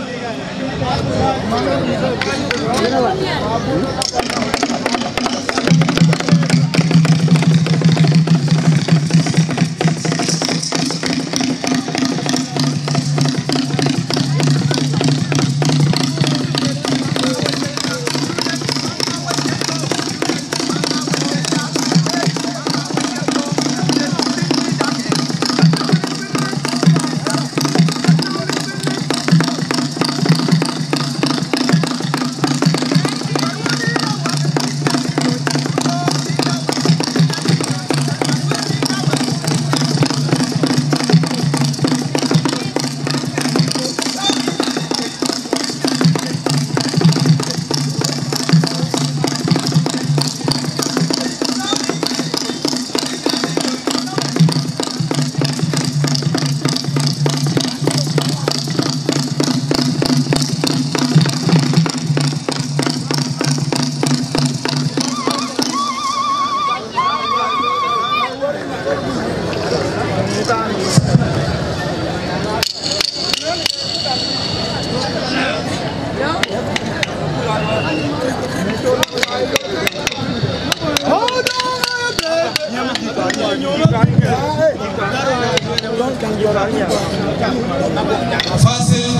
فاصل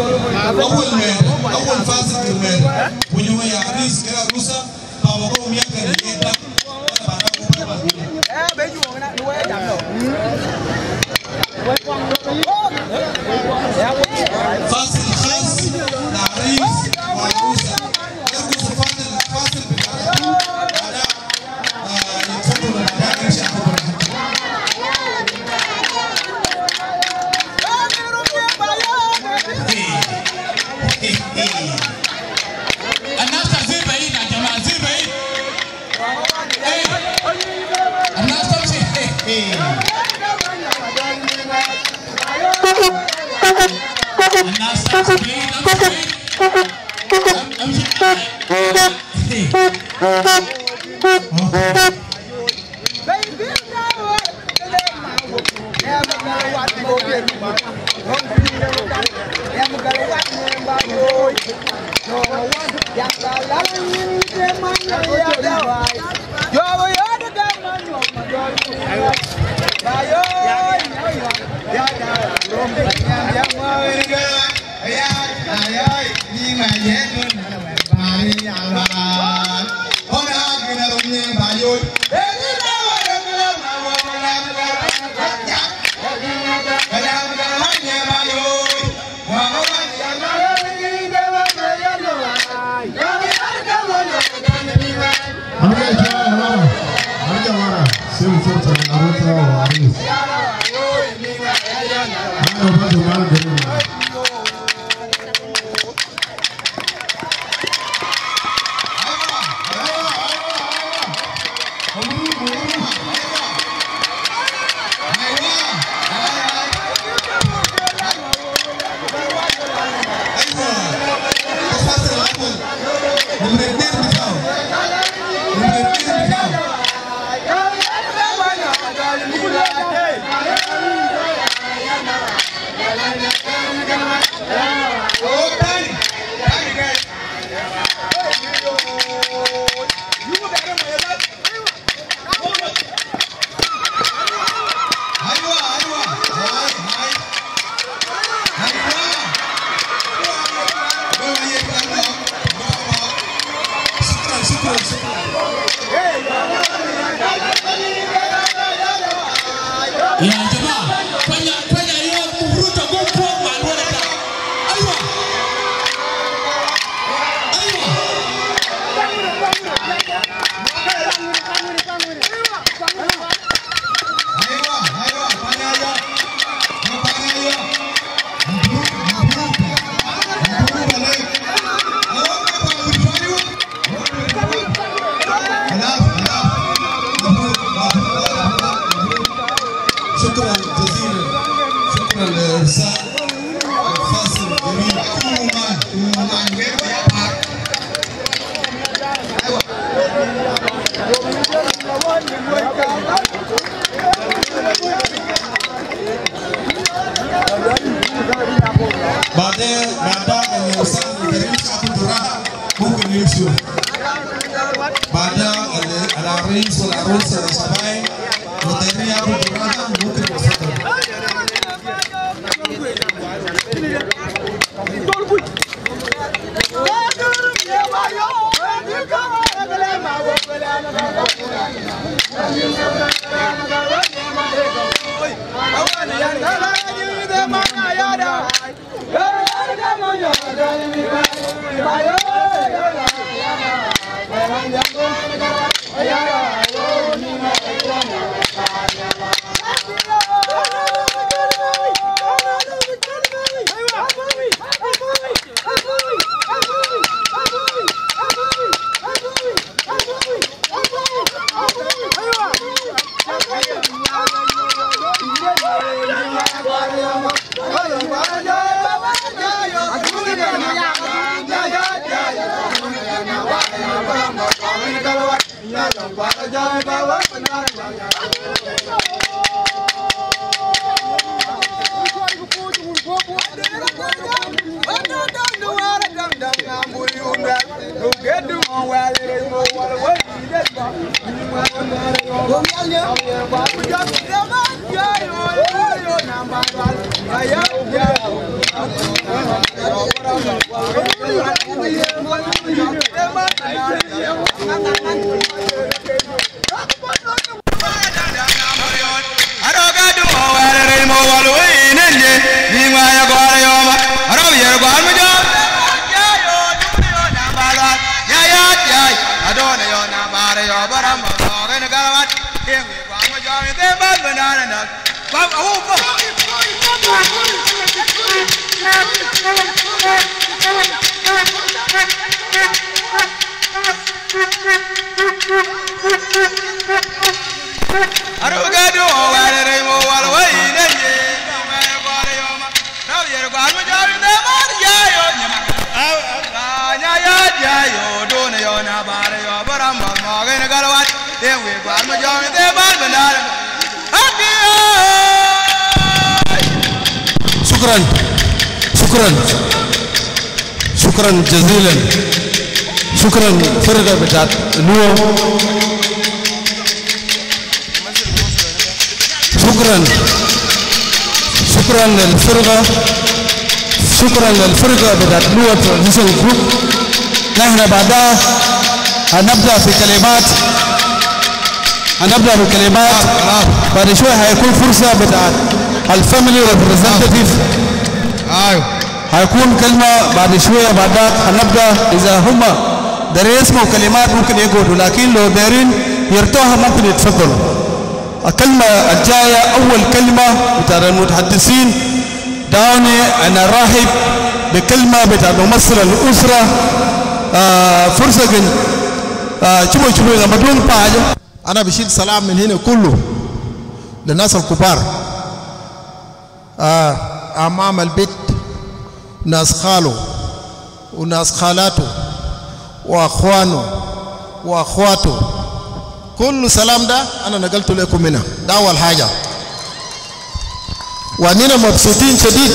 أول فاصل كمان ونيوم يا عريس كلا روسا باباكم يكره يدا فاصل خاص لعريس وعروسة يرقص فاصل بالعربي يتفضلوا الأداء إن شاء الله. الناس تزيد بعيد يا جماعة زيد بعيد الناس تمشي الناس تمشي بعيد امشي يا جماعة فجأة يوم مبروك تقوم فوق مع الولد ده. أيوة شكرا جزيلا شكرا لإرسال الفاصل الجميل بعدين الإرسال الكريم عبد الراحة ممكن يمشوا بعدها العريس والعروسة والشباب وتاني عبد الراحة ممكن يتفضل. شكرا جزيلا شكرا فرقة بتاعت اليوم شكرا للفرقة بتاعت اليوم ترانزيشن جروب. نحن بعدها هنبدأ بكلمات بعد شوي هيكون فرصة بتاعت الفاميلي ريبريزنتيف. هيكون كلمة بعد شوية بعدها هنبدأ إذا هم دارين يسمعوا كلمات ممكن يقولوا، لكن لو دارين يرتاحوا ممكن يتفضلوا. الكلمة الجاية أول كلمة بتاع المتحدثين دعوني أنا راحب بكلمة بتاع ممثل الأسرة فرصة شوفوا لما بدون باجة. أنا بشيل سلام من هنا كله للناس الكبار أمام البيت، ناس خاله وناس خالاته وأخوانه وأخواته، كل سلام ده أنا نقلت لكم منها. ده أول حاجة. وأننا مبسوطين شديد،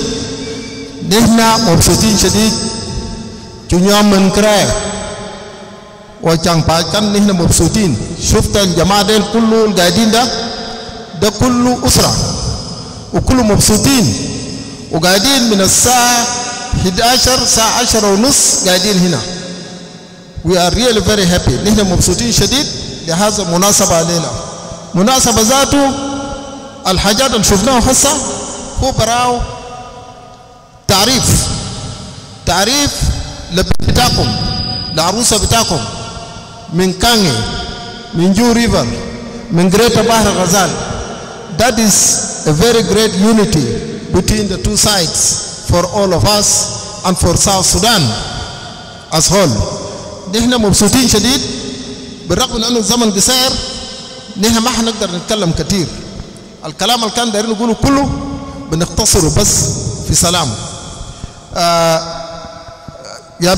نحن مبسوطين شديد جنيا من كراية وجان باكان. نحن مبسوطين. شفت الجماعة ديل كله القاعدين ده كله أسرة وكله مبسوطين، وقاعدين من الساعة 11 ساعة 10 ونص قاعدين هنا. We are really very happy. نحن مبسوطين شديد لهذا مناسبة علينا. مناسبة ذاته الحاجات اللي شفناها هسه هو براو تعريف لبتاعكم لعروسة بتاعكم من كانغي من جو ريفر من جريتا بحر غزال. That is a very great unity between the two sides for all of us and for South Sudan as whole. نحن مبسوطين شديد بالرغم من أنه الزمن قصير. نحن ما حنقدر نتكلم كثير، الكلام اللي كان دايرين نقوله كله بنختصره بس في سلام. يا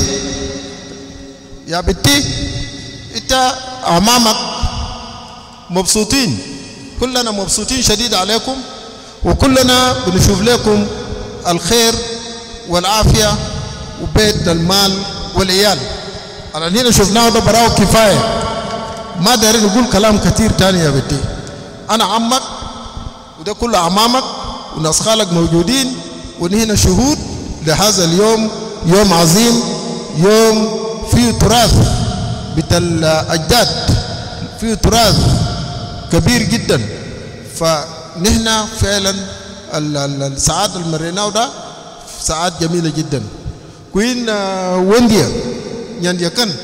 بنتي انت امامك مبسوطين، كلنا مبسوطين شديد عليكم، وكلنا بنشوف لكم الخير والعافيه وبيت المال والعيال. اللي هنا شفناه ده براو كفايه، ما دايرين نقول كلام كثير تاني. يا بنتي انا عمك وده كله امامك وناس خالك موجودين، ونحن شهود لهذا اليوم، يوم عظيم، يوم فيه تراث بتاع الأجداد، فيه تراث كبير جدا. فنحن فعلا السعادة اللي مريناه ده سعادة جميلة جدا. كوين ونديا ينديا كان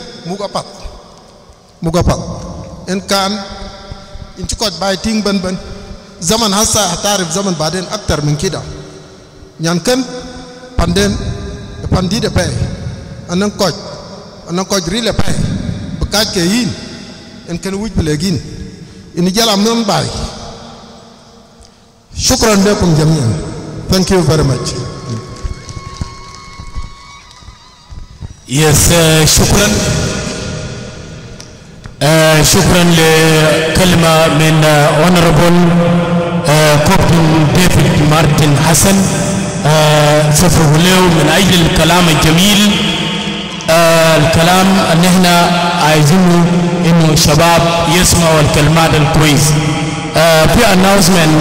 مقابط إن كان إنت كنت بايتين بن زمن هسه هتعرف زمن بعدين أكتر من كده. يعني كان pandai de pay anan koj rile pay bekat ke yin en kan wuj belegin ini jalam non bay. Shukran lakum jami'an. Thank you very much. Yes, شكرا لكلمة من Honorable Captain David Martin Hassan صفره له من أجل الكلام الجميل. الكلام أن احنا عايزينه إنه الشباب يسمعوا الكلمات الكويس. في announcement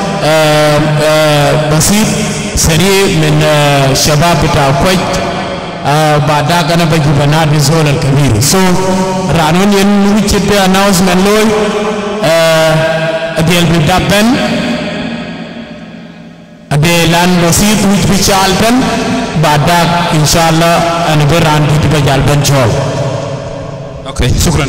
بسيط سريع من شباب بتاع كويت. بعد ذاك أنا بجي بنادي زول الكبير. رانون ينويت في announcement لوي أديل بدابن أدي لان بسيط ويش بيشالبن بعدك إن شاء الله أنا بران دي بجالبن جول. Okay, شكرا.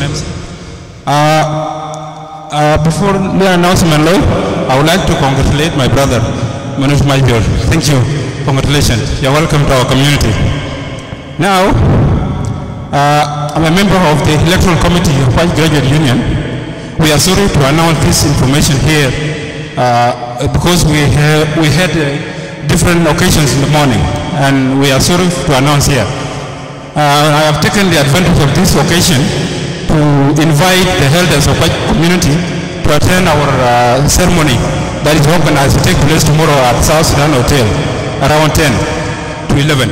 Before the announcement, I would like to congratulate my brother Manoj Majbir. Thank you. Congratulations. You're welcome to our community. Now, I'm a member of the Electoral Committee of White Graduate Union. We are sorry to announce this information here. Because we had different occasions in the morning, and we are sorry to announce here. I have taken the advantage of this occasion to invite the elders of White community to attend our ceremony that is organized to take place tomorrow at South Sudan Hotel around 10 to 11.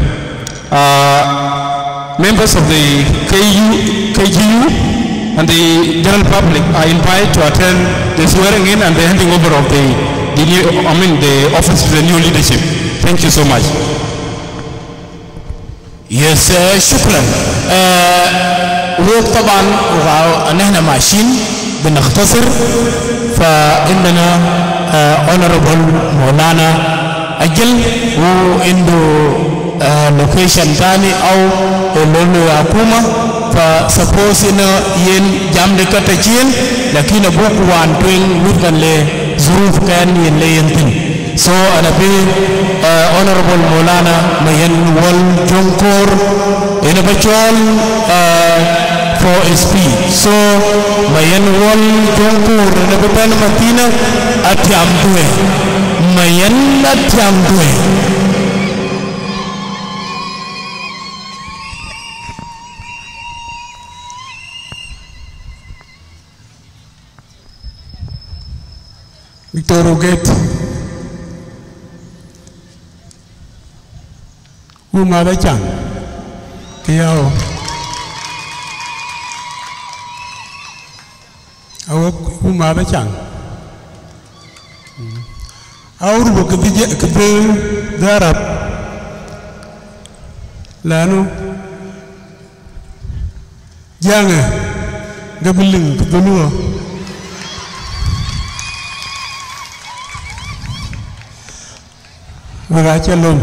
Members of the KGU and the general public are invited to attend the swearing in and the handing over of the office to the new leadership. Thank you so much. Yes, شكرا. وطبعا نحن ماشيين بنختصر، فإننا honorable مولانا أجل وعنده لوكيشن تاني أو لونو ياكوما، فسبوس إنه ين جام دكتاتين لكن أبوك وانتوين نوتن لظروف كان ين لينتين. So أنا بي honorable مولانا مين وال جونكور إنه بجول for a speech. So مين وال جونكور إنه ببان متينا أتيام دوه مين أتيام دوه. Victor Oget, Umada Chan, Kiao, Umada Chan. Our book the Arab Lano Janga Gabuling Gabulo. Shalom.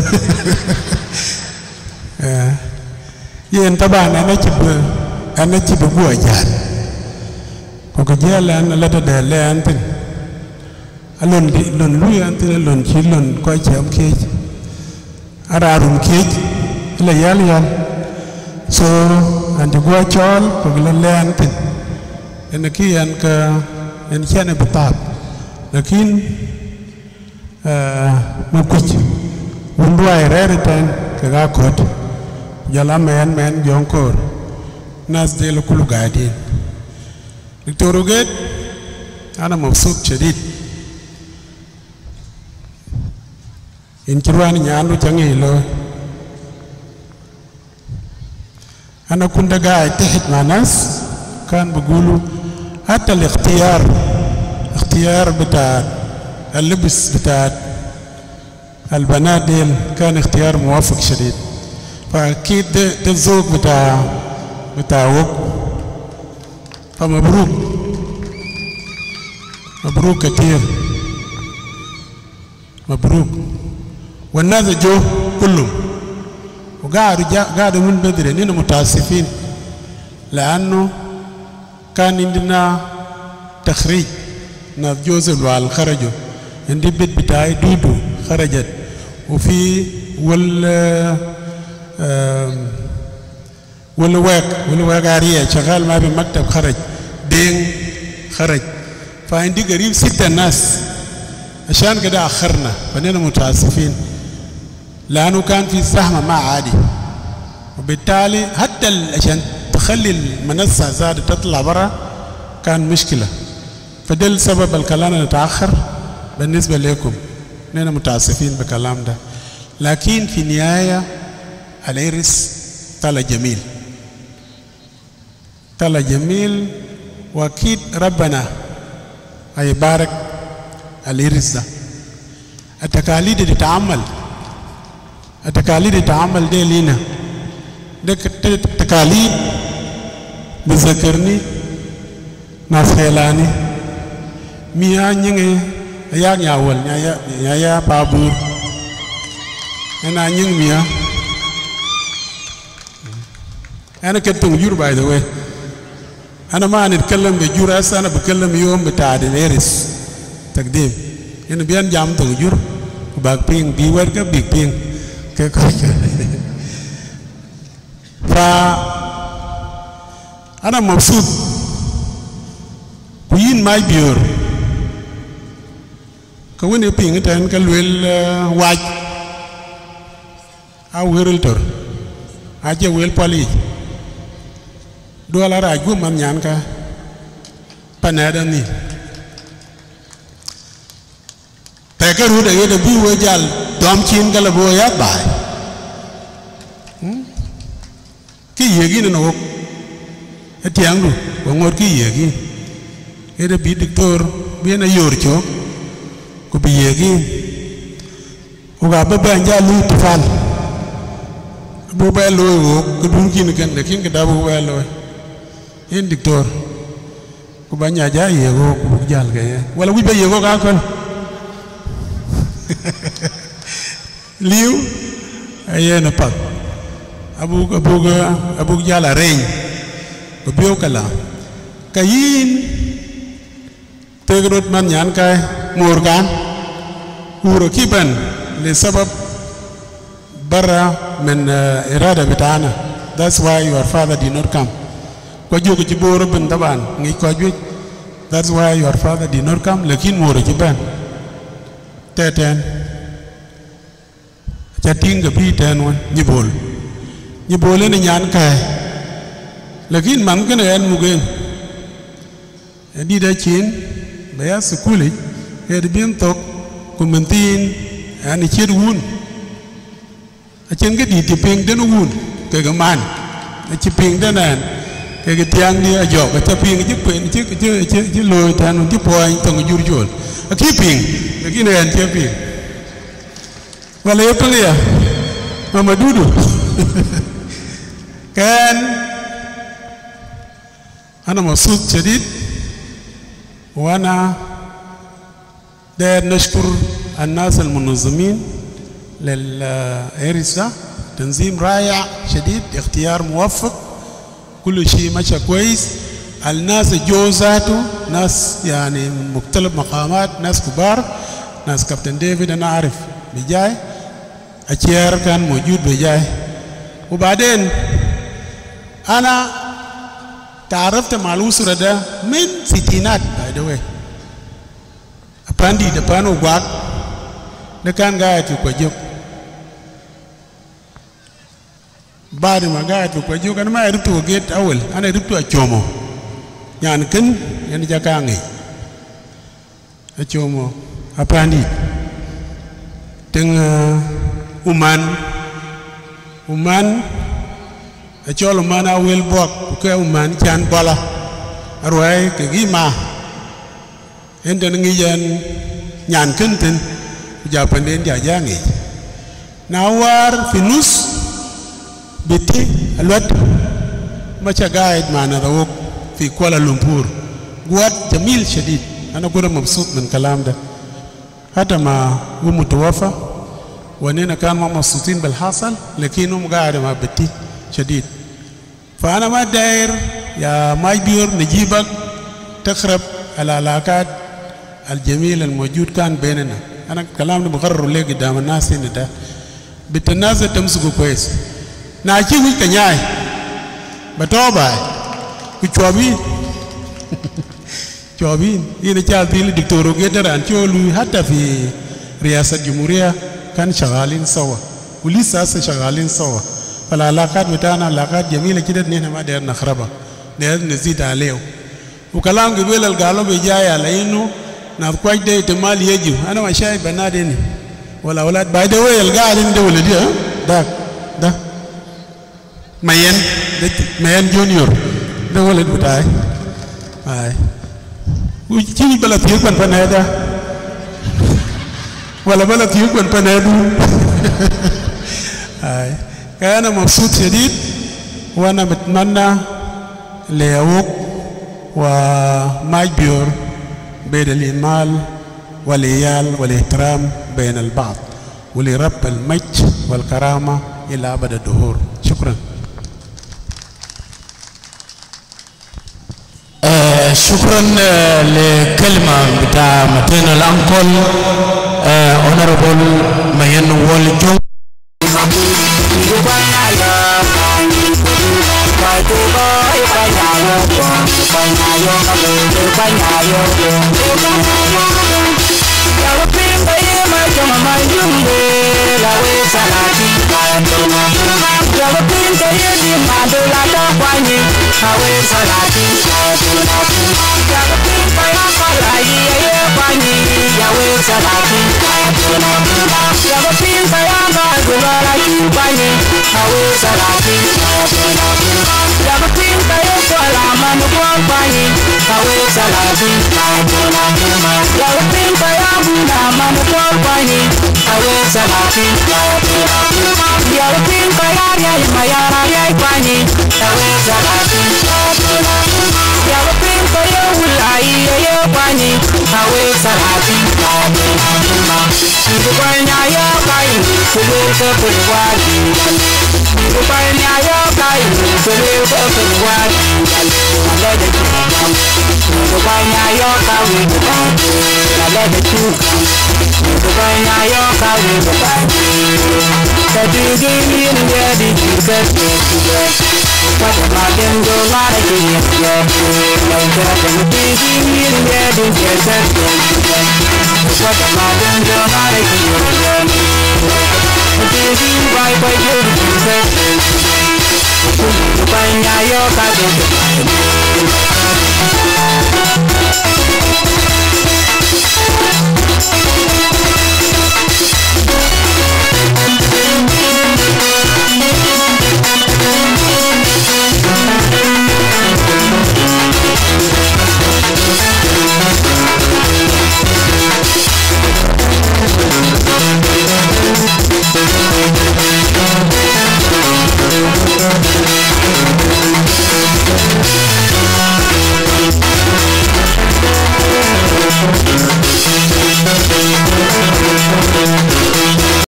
Yen taban ana chibu gua jan. Ko jalan ala da le antin. Alon di lon lu antin lon chi lon ko cham ke. Ararum ke la yal yal. So and gua chol ko le antin. En ki an ka en chane betap. لكن ما كنت وندواي ريرتان كذا كود جلا من جونكور ناس ديلو كله قاعدين دكتور وجد أنا مبسوط شديد إن كرواني نيانو جاني لو أنا كنت قاعد تحت مع ناس كان بيقولوا حتى الاختيار بتاع اللبس بتاع البنات ديل كان اختيار موافق شديد فأكيد ده الذوق بتاعه فمبروك مبروك كتير مبروك والناس جو كلهم وقعدوا من بدري نحن متاسفين لأنه كان عندنا تخريج ناس جوزل وعلى خرجوا عندي البيت بتاعي دودو خرجت وفي والواق عارية شغال ما بمكتب خرج دين خرج فعندي قريب 6 ناس عشان كده أخرنا فنحن متاسفين لأنه كان في زحمة ما عادي وبالتالي حتى عشان تخلي المنصة زاد تطلع برا كان مشكلة فده السبب الكلام نتأخر بالنسبة لكم نحن متاسفين بالكلام ده لكن في النهاية العرس طلع جميل طلع جميل وأكيد ربنا هيبارك العرس ده التكاليد تتعمل دي لينا ده تكاليد بذكرني ناس خيلاني ميا نيجي يا نياول يا بابور أنا نيجي ميا أنا كنت مجور by the way أنا ما نتكلم بجور أصلا أنا بتكلم يوم بتاع العرس تقديم أنا بيان جام تجور باك بين بيورك بيك بين أنا مبسوط كوين ماي بيور كوين يبين تان كلويل واج أو هيرلتر أجا ويل بالي دوالا راجو من يانكا بنادني تكرر ده يده بيو جال دوم كين كلا بويا باي كي يجي نوك etianglu wongor ki yegi ede bi diktor bi na yorcho ko bi yegi o ga ba banja lu tufal bo ba lo wo ko dun kin kan de kin da bo ba lo en diktor ko ba nya ja yego ko jal ga wala wi ba yego ga kon liu ayena pak abu jala rein Biêu cả là cái in tegurut man nyan kai murkan uro kiban le sabab barra min irada bitana that's why your father did not come ko jogo ci boro ben taban ngi ko ju that's why your father did not come lakin muro ci ban teten cha tinga bi ten won nyibol ne nyan kai لكن ما ممكن أن مجين دي ده كين بيا سكولي هربين توك كومنتين يعني كير وون أكين كدي تبين دنوون كجمان أكين دنان كجتيان دي أجوب أكين كجبين كجلوي تانو كجبوين تانو جورجول أكين لكن أن كجبين ولا يبليا ماما دودو كان أنا مبسوط شديد وأنا داير نشكر الناس المنظمين للعرس ده تنظيم رائع شديد اختيار موفق كل شيء ماشي كويس الناس جوزاته ناس يعني من مختلف مقامات ناس كبار ناس كابتن ديفيد أنا أعرف بجاي أشير كان موجود بجاي وبعدين أنا تعرفت مع الأسرة ده من ستينات by the way pandi da pano gwak da kan ga ti ko jok bari ma ga ti ko jok kan ma rutu get awal ana rutu a chomo nyan ken yan jakangi a chomo a pandi teng uman a cholo mana wel bok ke uman chan bala arwai ke gima enden ngi yan nyan kenten ja panden ja jangi nawar finus biti alwat macha guide mana rawok fi Kuala Lumpur guat jamil shadid ana gura mabsut min kalam da hata ma هو متوفى واننا كان مبسوطين بالحاصل لكنهم قاعد مع بتي شديد فانا ما داير يا ماجبير نجيبك تخرب العلاقات الجميل الموجود كان بيننا انا كلامي بقرر ليه قدام الناس هنا ده بالتنازل تمسكوا كويس ناجي وي كنياي بتوبا كشوبين شوبين هنا جالتي الدكتور وكده انشولو حتى في رئاسة الجمهورية كان شغالين سوا ولسه شغالين سوا فالعلاقات بتاعنا علاقات جميلة كده نحن ما داير نخربها داير نزيد عليه وكلام قبيل القالوا بيجاي على انه نافكوش ده احتمال يجي انا ما شايف بنادين ولا اولاد باي ذا واي القاعدين ده ولدي ده مين جونيور ده ولد بتاعي هاي ويجي بلد يكون بنادا ولا بلد يكون بنادو هاي أنا مبسوط شديد وأنا بتمنى ليوك وماجبير بين الإمال والإيال والاحترام بين البعض ولرب المجد والكرامة إلى أبد الدهور. شكرا. شكرا لكلمة بتاع متنا الأنكل Honorable Mayen Woljo.